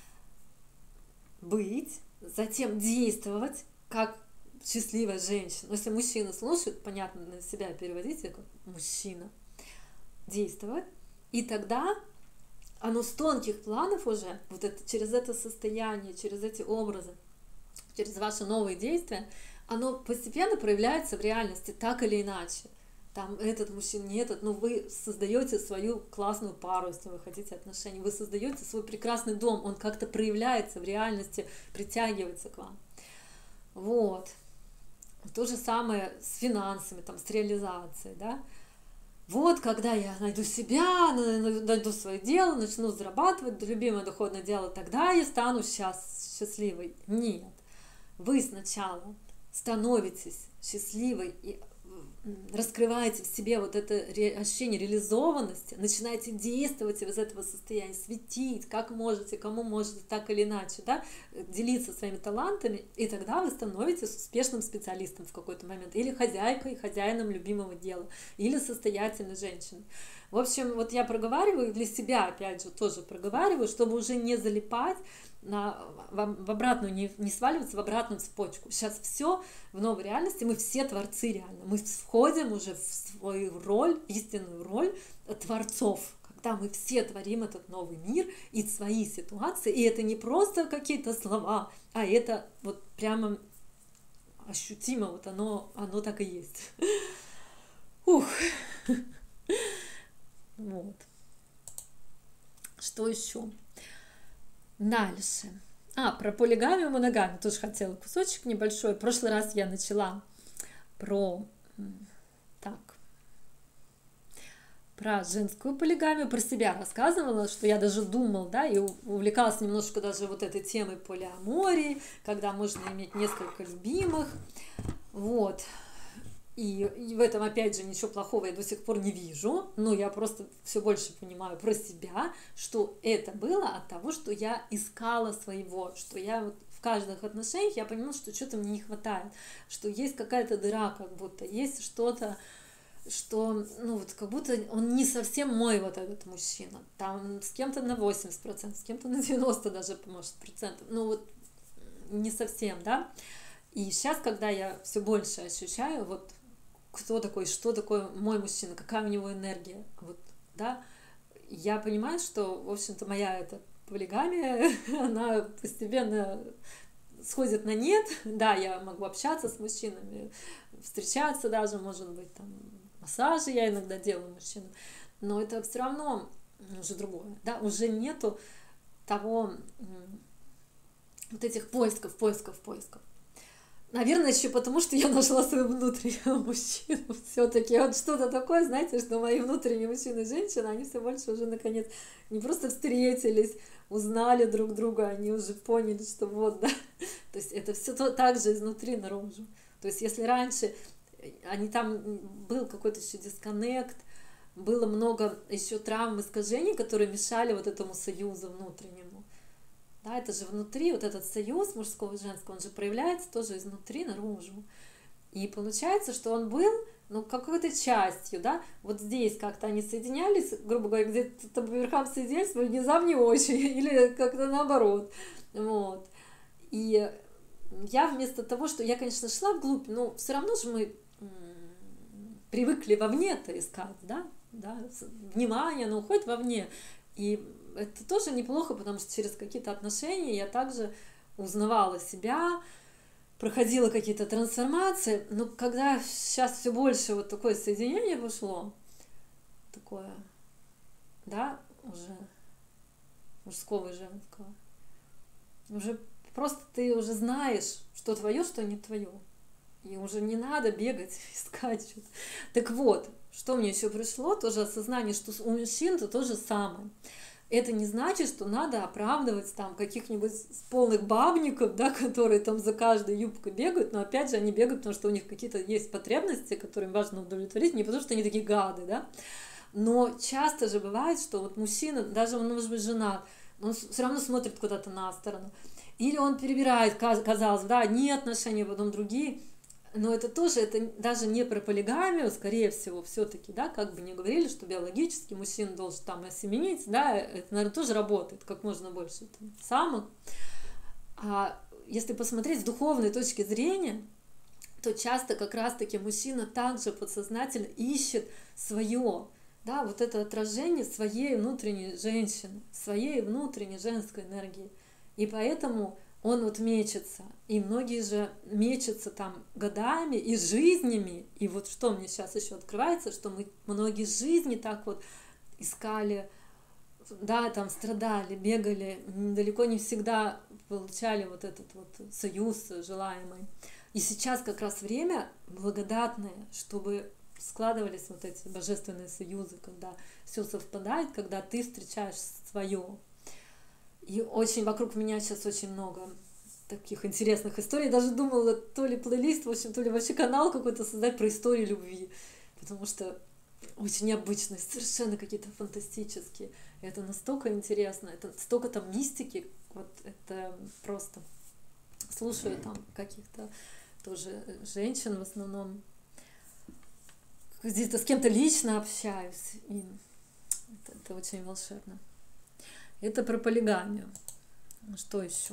Быть, затем действовать как счастливая женщина. Если мужчина слушает, понятно, на себя переводите, как мужчина. Действовать. И тогда оно с тонких планов уже, вот это, через это состояние, через эти образы, через ваши новые действия, оно постепенно проявляется в реальности, так или иначе. Там этот мужчина, не этот, но вы создаете свою классную пару, если вы хотите отношений, вы создаете свой прекрасный дом, он как-то проявляется в реальности, притягивается к вам. Вот. То же самое с финансами, там, с реализацией, да. Вот, когда я найду себя, найду свое дело, начну зарабатывать, любимое доходное дело, тогда я стану счастливой. Нет. Вы сначала становитесь счастливой и раскрываете в себе вот это ощущение реализованности, начинаете действовать из этого состояния, светить, как можете, кому можете, так или иначе, да, делиться своими талантами, и тогда вы становитесь успешным специалистом в какой-то момент, или хозяйкой, хозяином любимого дела, или состоятельной женщиной. В общем, вот я проговариваю для себя, опять же, тоже проговариваю, чтобы уже не залипать, на, в, в обратную, не, не сваливаться в обратную цепочку. Сейчас все в новой реальности, мы все творцы реально. Мы входим уже в свою роль, истинную роль творцов, когда мы все творим этот новый мир и свои ситуации. И это не просто какие-то слова, а это вот прямо ощутимо, вот оно, оно так и есть. Ух. Вот. Что еще? Дальше. А, про полигамию, моногамию тоже хотела кусочек небольшой. В прошлый раз я начала про, так, про женскую полигамию, про себя рассказывала, что я даже думала, да, и увлекалась немножко даже вот этой темой полиамории, когда можно иметь несколько любимых. Вот. И, и в этом, опять же, ничего плохого я до сих пор не вижу, но я просто все больше понимаю про себя, что это было от того, что я искала своего, что я вот в каждых отношениях я понимала, что что-то мне не хватает, что есть какая-то дыра, как будто есть что-то, что, ну вот, как будто он не совсем мой вот этот мужчина, там с кем-то на восемьдесят процентов, с кем-то на девяносто процентов даже, может, процентов, ну вот не совсем, да, и сейчас, когда я все больше ощущаю, вот, кто такой, что такое мой мужчина, какая у него энергия, вот, да, я понимаю, что, в общем-то, моя эта полигамия, она постепенно сходит на нет, да, я могу общаться с мужчинами, встречаться даже, может быть, там, массажи я иногда делаю мужчинам, но это все равно уже другое, да, уже нету того, вот этих поисков, поисков, поисков. Наверное, еще потому, что я нашла своего внутреннего мужчину. Все-таки вот что-то такое, знаете, что мои внутренние мужчины и женщины, они все больше уже наконец не просто встретились, узнали друг друга, они уже поняли, что вот, да. То есть это все так же изнутри наружу. То есть если раньше они там был какой-то еще дисконнект, было много еще травм, искажений, которые мешали вот этому союзу внутреннему. Да, это же внутри, вот этот союз мужского и женского, он же проявляется тоже изнутри наружу. И получается, что он был, ну, какой-то частью, да, вот здесь как-то они соединялись, грубо говоря, где-то по верхам соединялись, по низам не очень, или как-то наоборот, вот. И я вместо того, что я, конечно, шла вглубь, но все равно же мы привыкли вовне-то искать, да, да, внимание, оно уходит вовне, и это тоже неплохо, потому что через какие-то отношения я также узнавала себя, проходила какие-то трансформации, но когда сейчас все больше вот такое соединение пошло, такое, да, уже мужского и женского, уже просто ты уже знаешь, что твое, что не твое, и уже не надо бегать, искать что-то. Так вот, что мне еще пришло, тоже осознание, что у мужчин-то то же самое. Это не значит, что надо оправдывать там каких-нибудь полных бабников, да, которые там за каждой юбкой бегают, но опять же они бегают, потому что у них какие-то есть потребности, которые им важно удовлетворить, не потому что они такие гады, да. Но часто же бывает, что вот мужчина, даже он может быть женат, он все равно смотрит куда-то на сторону. Или он перебирает, казалось бы, да, одни отношения, потом другие. Но это тоже, это даже не про полигамию, скорее всего, все-таки, да, как бы не говорили, что биологически мужчина должен там осеменить, да, это, наверное, тоже работает, как можно больше там, самок. А если посмотреть с духовной точки зрения, то часто как раз-таки мужчина также подсознательно ищет свое, да, вот это отражение своей внутренней женщины, своей внутренней женской энергии. И поэтому он вот мечется, и многие же мечутся там годами и жизнями, и вот что мне сейчас еще открывается, что мы многие жизни так вот искали, да, там страдали, бегали, далеко не всегда получали вот этот вот союз желаемый. И сейчас как раз время благодатное, чтобы складывались вот эти божественные союзы, когда все совпадает, когда ты встречаешь свое. И очень вокруг меня сейчас очень много таких интересных историй. Даже думала, то ли плейлист, в общем, то ли вообще канал какой-то создать про историю любви. Потому что очень необычные, совершенно какие-то фантастические. Это настолько интересно, это столько там мистики. Вот это просто слушаю там каких-то тоже женщин в основном. Где-то с кем-то лично общаюсь. И это, это очень волшебно. Это про полигамию. Что еще?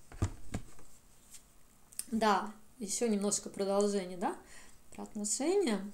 Да, еще немножко продолжение, да, про отношения.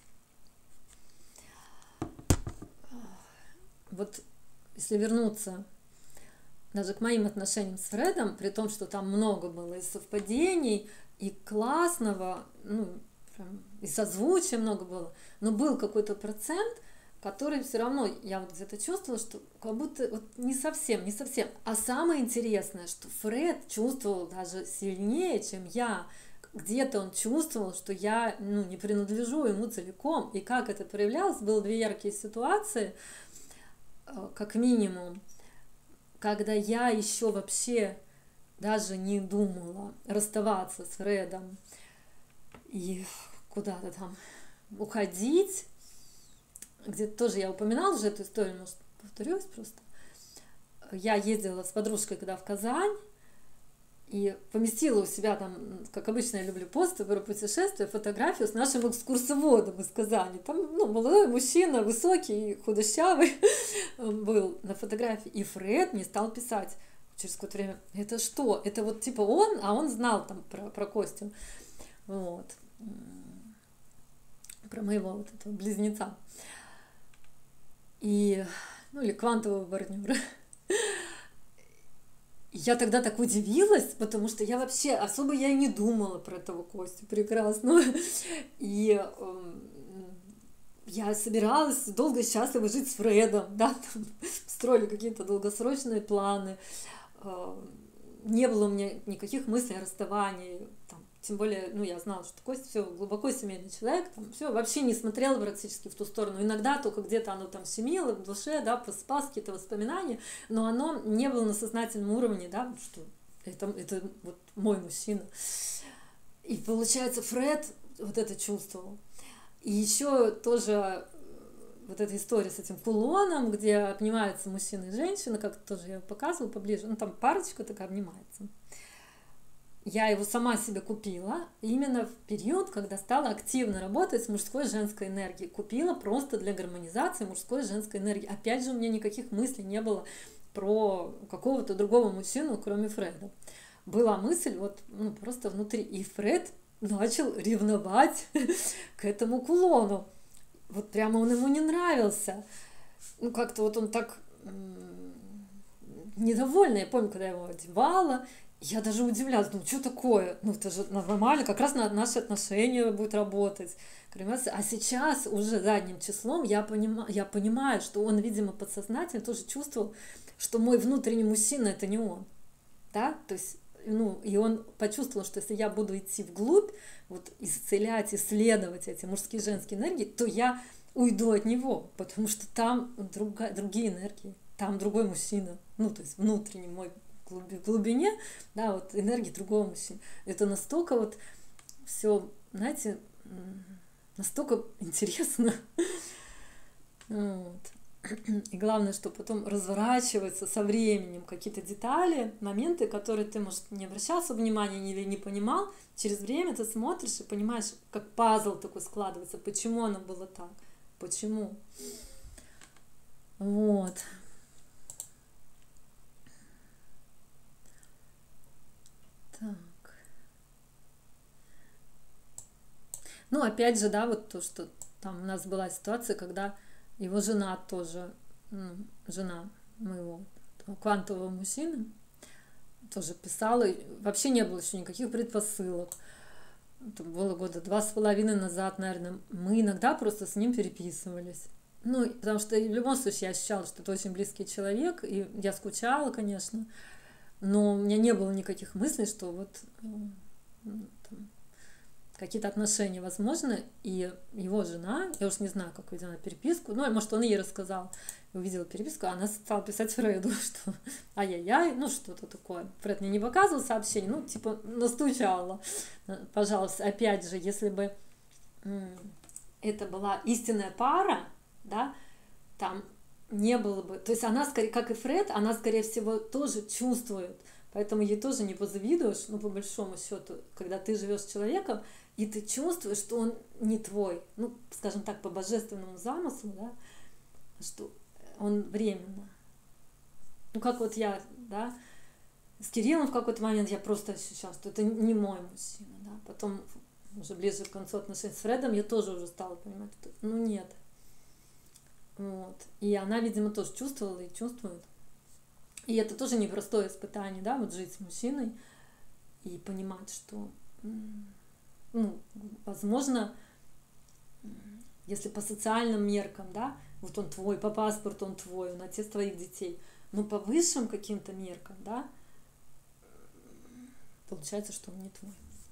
Вот если вернуться даже к моим отношениям с Фредом, при том, что там много было и совпадений, и классного, ну, прям, и созвучия много было, но был какой-то процент, который все равно, я вот где-то чувствовала, что как будто вот не совсем, не совсем. А самое интересное, что Фред чувствовал даже сильнее, чем я. Где-то он чувствовал, что я, ну, не принадлежу ему целиком. И как это проявлялось, было две яркие ситуации, как минимум, когда я еще вообще даже не думала расставаться с Фредом и куда-то там уходить. Где-то тоже я упоминала уже эту историю, может, повторюсь просто. Я ездила с подружкой когда в Казань и поместила у себя там, как обычно я люблю посты про путешествия, фотографию с нашим экскурсоводом из Казани. Там, ну, молодой мужчина, высокий, худощавый был на фотографии. И Фред мне стал писать через какое-то время: это что? Это вот типа он, а он знал там про, про Костю. Вот. Про моего вот этого близнеца. И, ну, или квантового партнера. Я тогда так удивилась, потому что я вообще особо я и не думала про этого Костю прекрасного. И э, я собиралась долго и счастливо жить с Фредом, да, там, строили какие-то долгосрочные планы. Э, не было у меня никаких мыслей о расставании, там, тем более, ну, я знала, что Костя все глубоко семейный человек, там, все, вообще не смотрела практически в ту сторону. Иногда только где-то оно там щемило в душе, да, просыпалось какие-то воспоминания, но оно не было на сознательном уровне, да, что это, это вот мой мужчина. И получается, Фред вот это чувствовал. И еще тоже вот эта история с этим кулоном, где обнимаются мужчина и женщина, как тоже я показывала поближе, ну, там парочка такая обнимается. Я его сама себе купила именно в период, когда стала активно работать с мужской и женской энергией. Купила просто для гармонизации мужской и женской энергии. Опять же, у меня никаких мыслей не было про какого-то другого мужчину, кроме Фреда. Была мысль вот, ну, просто внутри. И Фред начал ревновать к этому кулону. Вот прямо он ему не нравился. Ну, как-то вот он так недовольный. Я помню, когда я его одевала, я даже удивлялась, думаю, что такое? Ну, это же нормально, как раз на наши отношения будет работать. А сейчас уже задним числом я понимаю, я понимаю, что он, видимо, подсознательно тоже чувствовал, что мой внутренний мужчина — это не он. Да? То есть, ну, и он почувствовал, что если я буду идти вглубь, вот, исцелять, исследовать эти мужские и женские энергии, то я уйду от него, потому что там друга, другие энергии. там другой мужчина, ну, то есть внутренний мой в глубине, да, вот энергии другого мужчины. Это настолько вот все, знаете, настолько интересно. Вот. И главное, что потом разворачиваются со временем какие-то детали, моменты, которые ты, может, не обращал внимания или не понимал. Через время ты смотришь и понимаешь, как пазл такой складывается, почему оно было так, почему. Вот. Так. Ну, опять же, да, вот то, что там у нас была ситуация, когда его жена тоже, ну, жена моего квантового мужчины, тоже писала, вообще не было еще никаких предпосылок. Это было года два с половиной назад, наверное. Мы иногда просто с ним переписывались. Ну, потому что в любом случае я ощущала, что это очень близкий человек, и я скучала, конечно, но у меня не было никаких мыслей, что вот там, какие-то отношения возможны, и его жена, я уж не знаю, как увидела переписку, ну, может, он ей рассказал, увидела переписку, она стала писать Фреду, что ай-яй-яй, ну, что-то такое. Фред мне не показывал сообщение, ну, типа, настучала. Пожалуйста, опять же, если бы это была истинная пара, да, там не было бы, то есть она, скорее, как и Фред, она, скорее всего, тоже чувствует, поэтому ей тоже не позавидуешь, ну, по большому счету, когда ты живешь с человеком, и ты чувствуешь, что он не твой, ну, скажем так, по божественному замыслу, да, что он временно. Ну, как вот я, да, с Кириллом в какой-то момент я просто ощущала, что это не мой мужчина, да, потом уже ближе к концу отношений с Фредом я тоже уже стала понимать, что, ну, нет. Вот. И она, видимо, тоже чувствовала и чувствует. И это тоже непростое испытание, да, вот жить с мужчиной и понимать, что, ну, возможно, если по социальным меркам, да, вот он твой, по паспорту он твой, он отец твоих детей, но по высшим каким-то меркам, да, получается, что он не твой.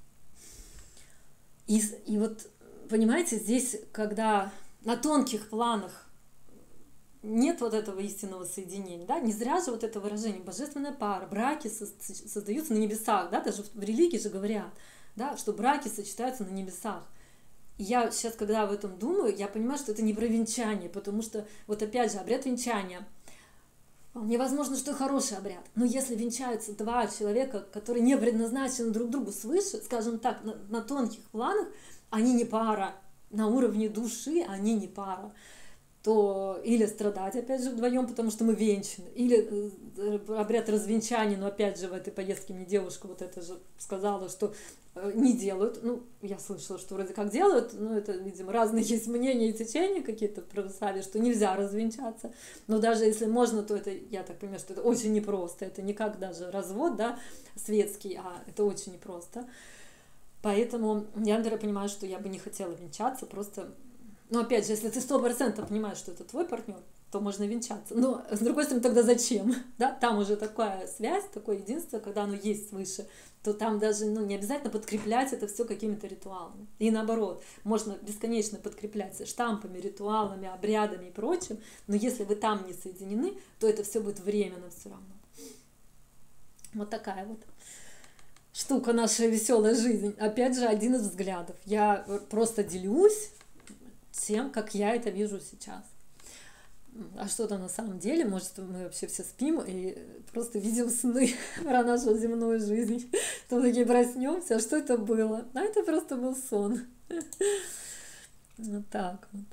И, и вот, понимаете, здесь, когда на тонких планах нет вот этого истинного соединения, да, не зря же вот это выражение божественная пара, браки создаются на небесах, да, даже в религии же говорят, да, что браки сочетаются на небесах. И я сейчас, когда об этом думаю, я понимаю, что это не про венчание, потому что, вот опять же, обряд венчания, вполне возможно, что и хороший обряд, но если венчаются два человека, которые не предназначены друг другу свыше, скажем так, на, на тонких планах, они не пара, на уровне души они не пара, то или страдать, опять же, вдвоем, потому что мы венчаны, или обряд развенчания, но опять же в этой поездке мне девушка вот это же сказала, что не делают, ну, я слышала, что вроде как делают, но это, видимо, разные есть мнения и течения какие-то православия, что нельзя развенчаться, но даже если можно, то это, я так понимаю, что это очень непросто, это не как даже развод, да, светский, а это очень непросто, поэтому я, наверное, понимаю, что я бы не хотела венчаться, просто. Но опять же, если ты сто процентов понимаешь, что это твой партнер, то можно венчаться. Но с другой стороны, тогда зачем? Да? Там уже такая связь, такое единство, когда оно есть свыше, то там даже, ну, не обязательно подкреплять это все какими-то ритуалами. И наоборот, можно бесконечно подкреплять штампами, ритуалами, обрядами и прочим, но если вы там не соединены, то это все будет временно все равно. Вот такая вот штука, наша веселая жизнь. Опять же, один из взглядов. Я просто делюсь тем, как я это вижу сейчас. А что-то на самом деле, может, мы вообще все спим и просто видим сны про нашу земную жизнь. То такие проснемся, а что это было? А это просто был сон. Вот так вот.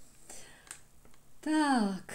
Так.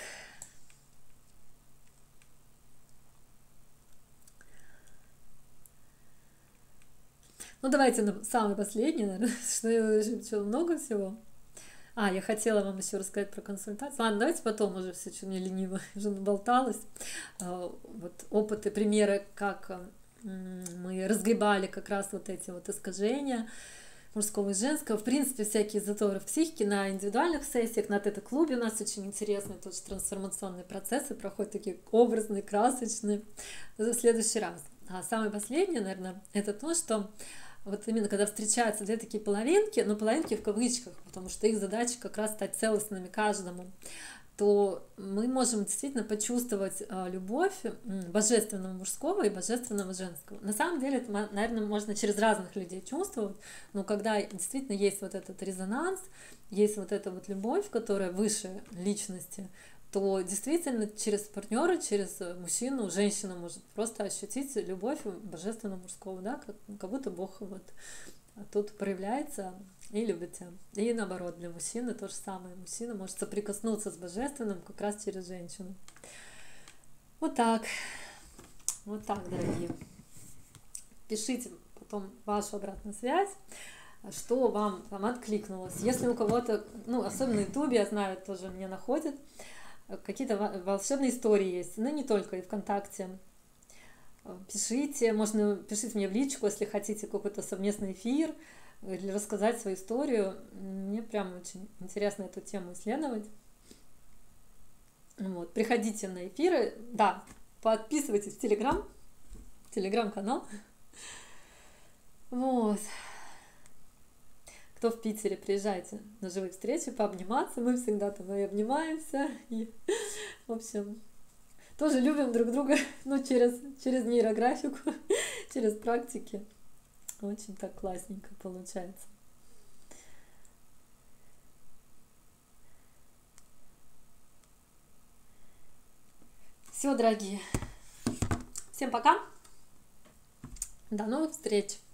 Ну, давайте на самый последний, наверное, что я еще много всего. А, я хотела вам еще рассказать про консультацию. Ладно, давайте потом уже все, что мне лениво, уже наболталась. Вот опыты, примеры, как мы разгребали как раз вот эти вот искажения мужского и женского. В принципе, всякие заторы в психике на индивидуальных сессиях, на тета-клубе у нас очень интересные тоже трансформационные процессы проходят, такие образные, красочные. В следующий раз. А самое последнее, наверное, это то, что вот именно когда встречаются две такие половинки, но половинки в кавычках, потому что их задача как раз стать целостными каждому. то мы можем действительно почувствовать а, любовь м, божественного мужского и божественного женского. На самом деле, это, мо- наверное, можно через разных людей чувствовать, но когда действительно есть вот этот резонанс, есть вот эта вот любовь, которая выше личности, то действительно через партнера, через э, мужчину, женщина может просто ощутить любовь божественного мужского, да, как, как будто Бог вот тут проявляется и любит тебя. И наоборот, для мужчины то же самое. Мужчина может соприкоснуться с божественным как раз через женщину. Вот так. Вот так, дорогие. Пишите потом вашу обратную связь, что вам там откликнулось. Если у кого-то, ну, особенно в Ютубе, я знаю, тоже меня находят, какие-то волшебные истории есть, но не только, и ВКонтакте. Пишите, можно пишите мне в личку, если хотите какой-то совместный эфир или рассказать свою историю. Мне прям очень интересно эту тему исследовать. Вот. Приходите на эфиры. Да, подписывайтесь в Телеграм, Телеграм-канал. Вот. Кто в Питере, приезжайте на живые встречи, пообниматься. Мы всегда там и обнимаемся. И, в общем, тоже любим друг друга, ну, через, через нейрографику, через практики. Очень так классненько получается. Все, дорогие. Всем пока. До новых встреч.